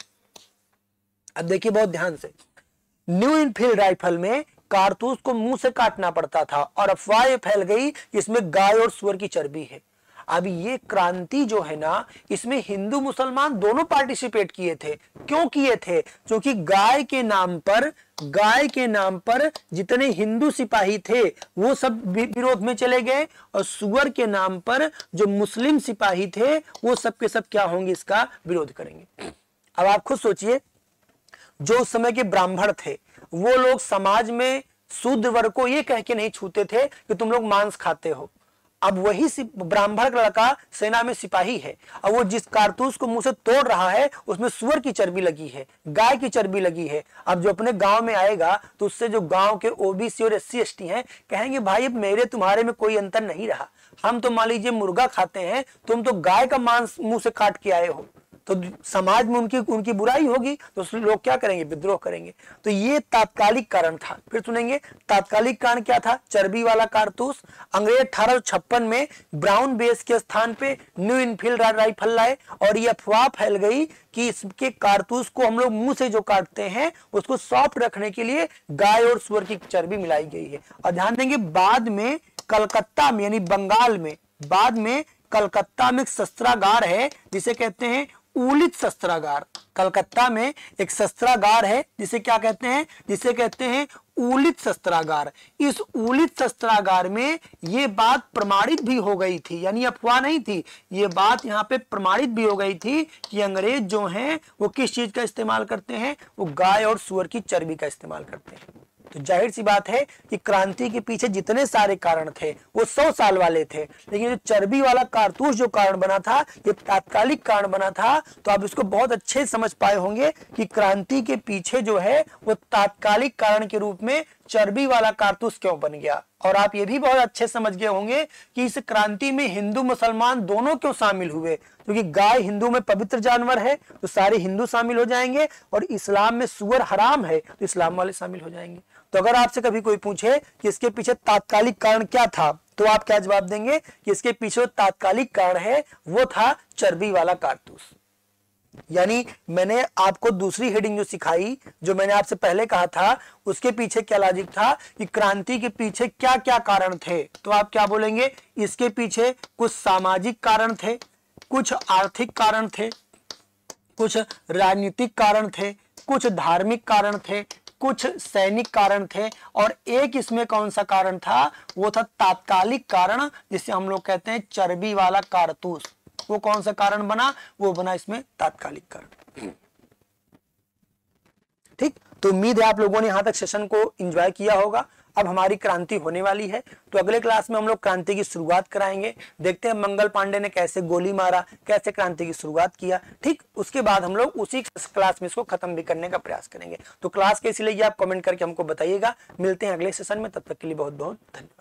अब देखिए बहुत ध्यान से, न्यू इनफील्ड राइफल में कारतूस को मुंह से काटना पड़ता था और अफवाह फैल गई कि इसमें गाय और सुअर की चर्बी है। अब ये क्रांति जो है ना, इसमें हिंदू मुसलमान दोनों पार्टिसिपेट किए थे। क्यों किए थे? क्योंकि गाय के नाम पर गाय के नाम पर जितने हिंदू सिपाही थे वो सब विरोध में चले गए, और सुअर के नाम पर जो मुस्लिम सिपाही थे वो सब के सब क्या होंगे? इसका विरोध करेंगे। अब आप खुद सोचिए, जो उस समय के ब्राह्मण थे वो लोग समाज में शूद्र वर्ग को ये कह के नहीं छूते थे कि तुम लोग मांस खाते हो। अब वही ब्राह्मण का लड़का सेना में सिपाही है, और वो जिस कारतूस को मुंह से तोड़ रहा है उसमें सुअर की चर्बी लगी है, गाय की चर्बी लगी है। अब जो अपने गांव में आएगा तो उससे जो गांव के ओबीसी और एससी एसटी हैं कहेंगे भाई अब मेरे तुम्हारे में कोई अंतर नहीं रहा, हम तो मान लीजिए मुर्गा खाते हैं, तुम तो गाय का मांस मुंह से काट के आए हो, तो समाज में उनकी उनकी बुराई होगी, तो लोग क्या करेंगे? विद्रोह करेंगे। तो ये तात्कालिक कारण था। फिर सुनेंगे तात्कालिक कारण क्या था? चर्बी वाला कारतूस। अंग्रेज अठारह सौ छप्पन में ब्राउन बेस के स्थान पे न्यू इनफील्ड राइफल लाए, और ये अफवाह फैल गई कि इसके कारतूस को हम लोग मुंह से जो काटते हैं उसको सॉफ्ट रखने के लिए गाय और सुअर की चर्बी मिलाई गई है। और ध्यान देंगे, बाद में कलकत्ता में यानी बंगाल में, बाद में कलकत्ता में एक शस्त्रागार है जिसे कहते हैं उलित शस्त्रागार। कलकत्ता में एक शस्त्रागार है जिसे क्या कहते हैं? जिसे कहते हैं उलित शस्त्रागार। इस उलित शस्त्रागार में ये बात प्रमाणित भी हो गई थी, यानी अफवाह नहीं थी, ये बात यहाँ पे प्रमाणित भी हो गई थी कि अंग्रेज जो हैं वो किस चीज का इस्तेमाल करते हैं? वो गाय और सुअर की चर्बी का इस्तेमाल करते हैं। तो जाहिर सी बात है कि क्रांति के पीछे जितने सारे कारण थे वो सौ साल वाले थे, लेकिन जो चर्बी वाला कारतूस जो कारण बना था ये तात्कालिक कारण बना था। तो आप इसको बहुत अच्छे समझ पाए होंगे कि क्रांति के पीछे जो है वो तात्कालिक कारण के रूप में चर्बी वाला कारतूस क्यों बन गया। और आप ये भी बहुत अच्छे समझ गए होंगे कि इस क्रांति में हिंदू मुसलमान दोनों क्यों शामिल हुए, क्योंकि गाय हिंदू में पवित्र जानवर है तो सारे हिंदू शामिल हो जाएंगे, और इस्लाम में सुअर हराम है तो इस्लाम वाले शामिल हो जाएंगे। तो अगर आपसे कभी कोई पूछे कि इसके पीछे तात्कालिक कारण क्या था, तो आप क्या जवाब देंगे? कि इसके पीछे तात्कालिक कारण है वो था चर्बी वाला कारतूस। यानी मैंने आपको दूसरी हेडिंग जो सिखाई, जो मैंने आपसे पहले कहा था, उसके पीछे क्या लॉजिक था कि क्रांति के पीछे क्या क्या कारण थे। तो आप क्या बोलेंगे, इसके पीछे कुछ सामाजिक कारण थे, कुछ आर्थिक कारण थे, कुछ राजनीतिक कारण थे, कुछ धार्मिक कारण थे, कुछ सैनिक कारण थे, और एक इसमें कौन सा कारण था, वो था तात्कालिक कारण, जिसे हम लोग कहते हैं चर्बी वाला कारतूस। वो कौन सा कारण बना, वो बना इसमें तात्कालिक कारण। ठीक, तो उम्मीद है आप लोगों ने यहां तक सेशन को एंजॉय किया होगा। अब हमारी क्रांति होने वाली है, तो अगले क्लास में हम लोग क्रांति की शुरुआत कराएंगे। देखते हैं मंगल पांडे ने कैसे गोली मारा, कैसे क्रांति की शुरुआत किया। ठीक, उसके बाद हम लोग उसी क्लास में इसको खत्म भी करने का प्रयास करेंगे। तो क्लास कैसी लगी आप कमेंट करके हमको बताइएगा। मिलते हैं अगले सेशन में, तब तक के लिए बहुत बहुत धन्यवाद।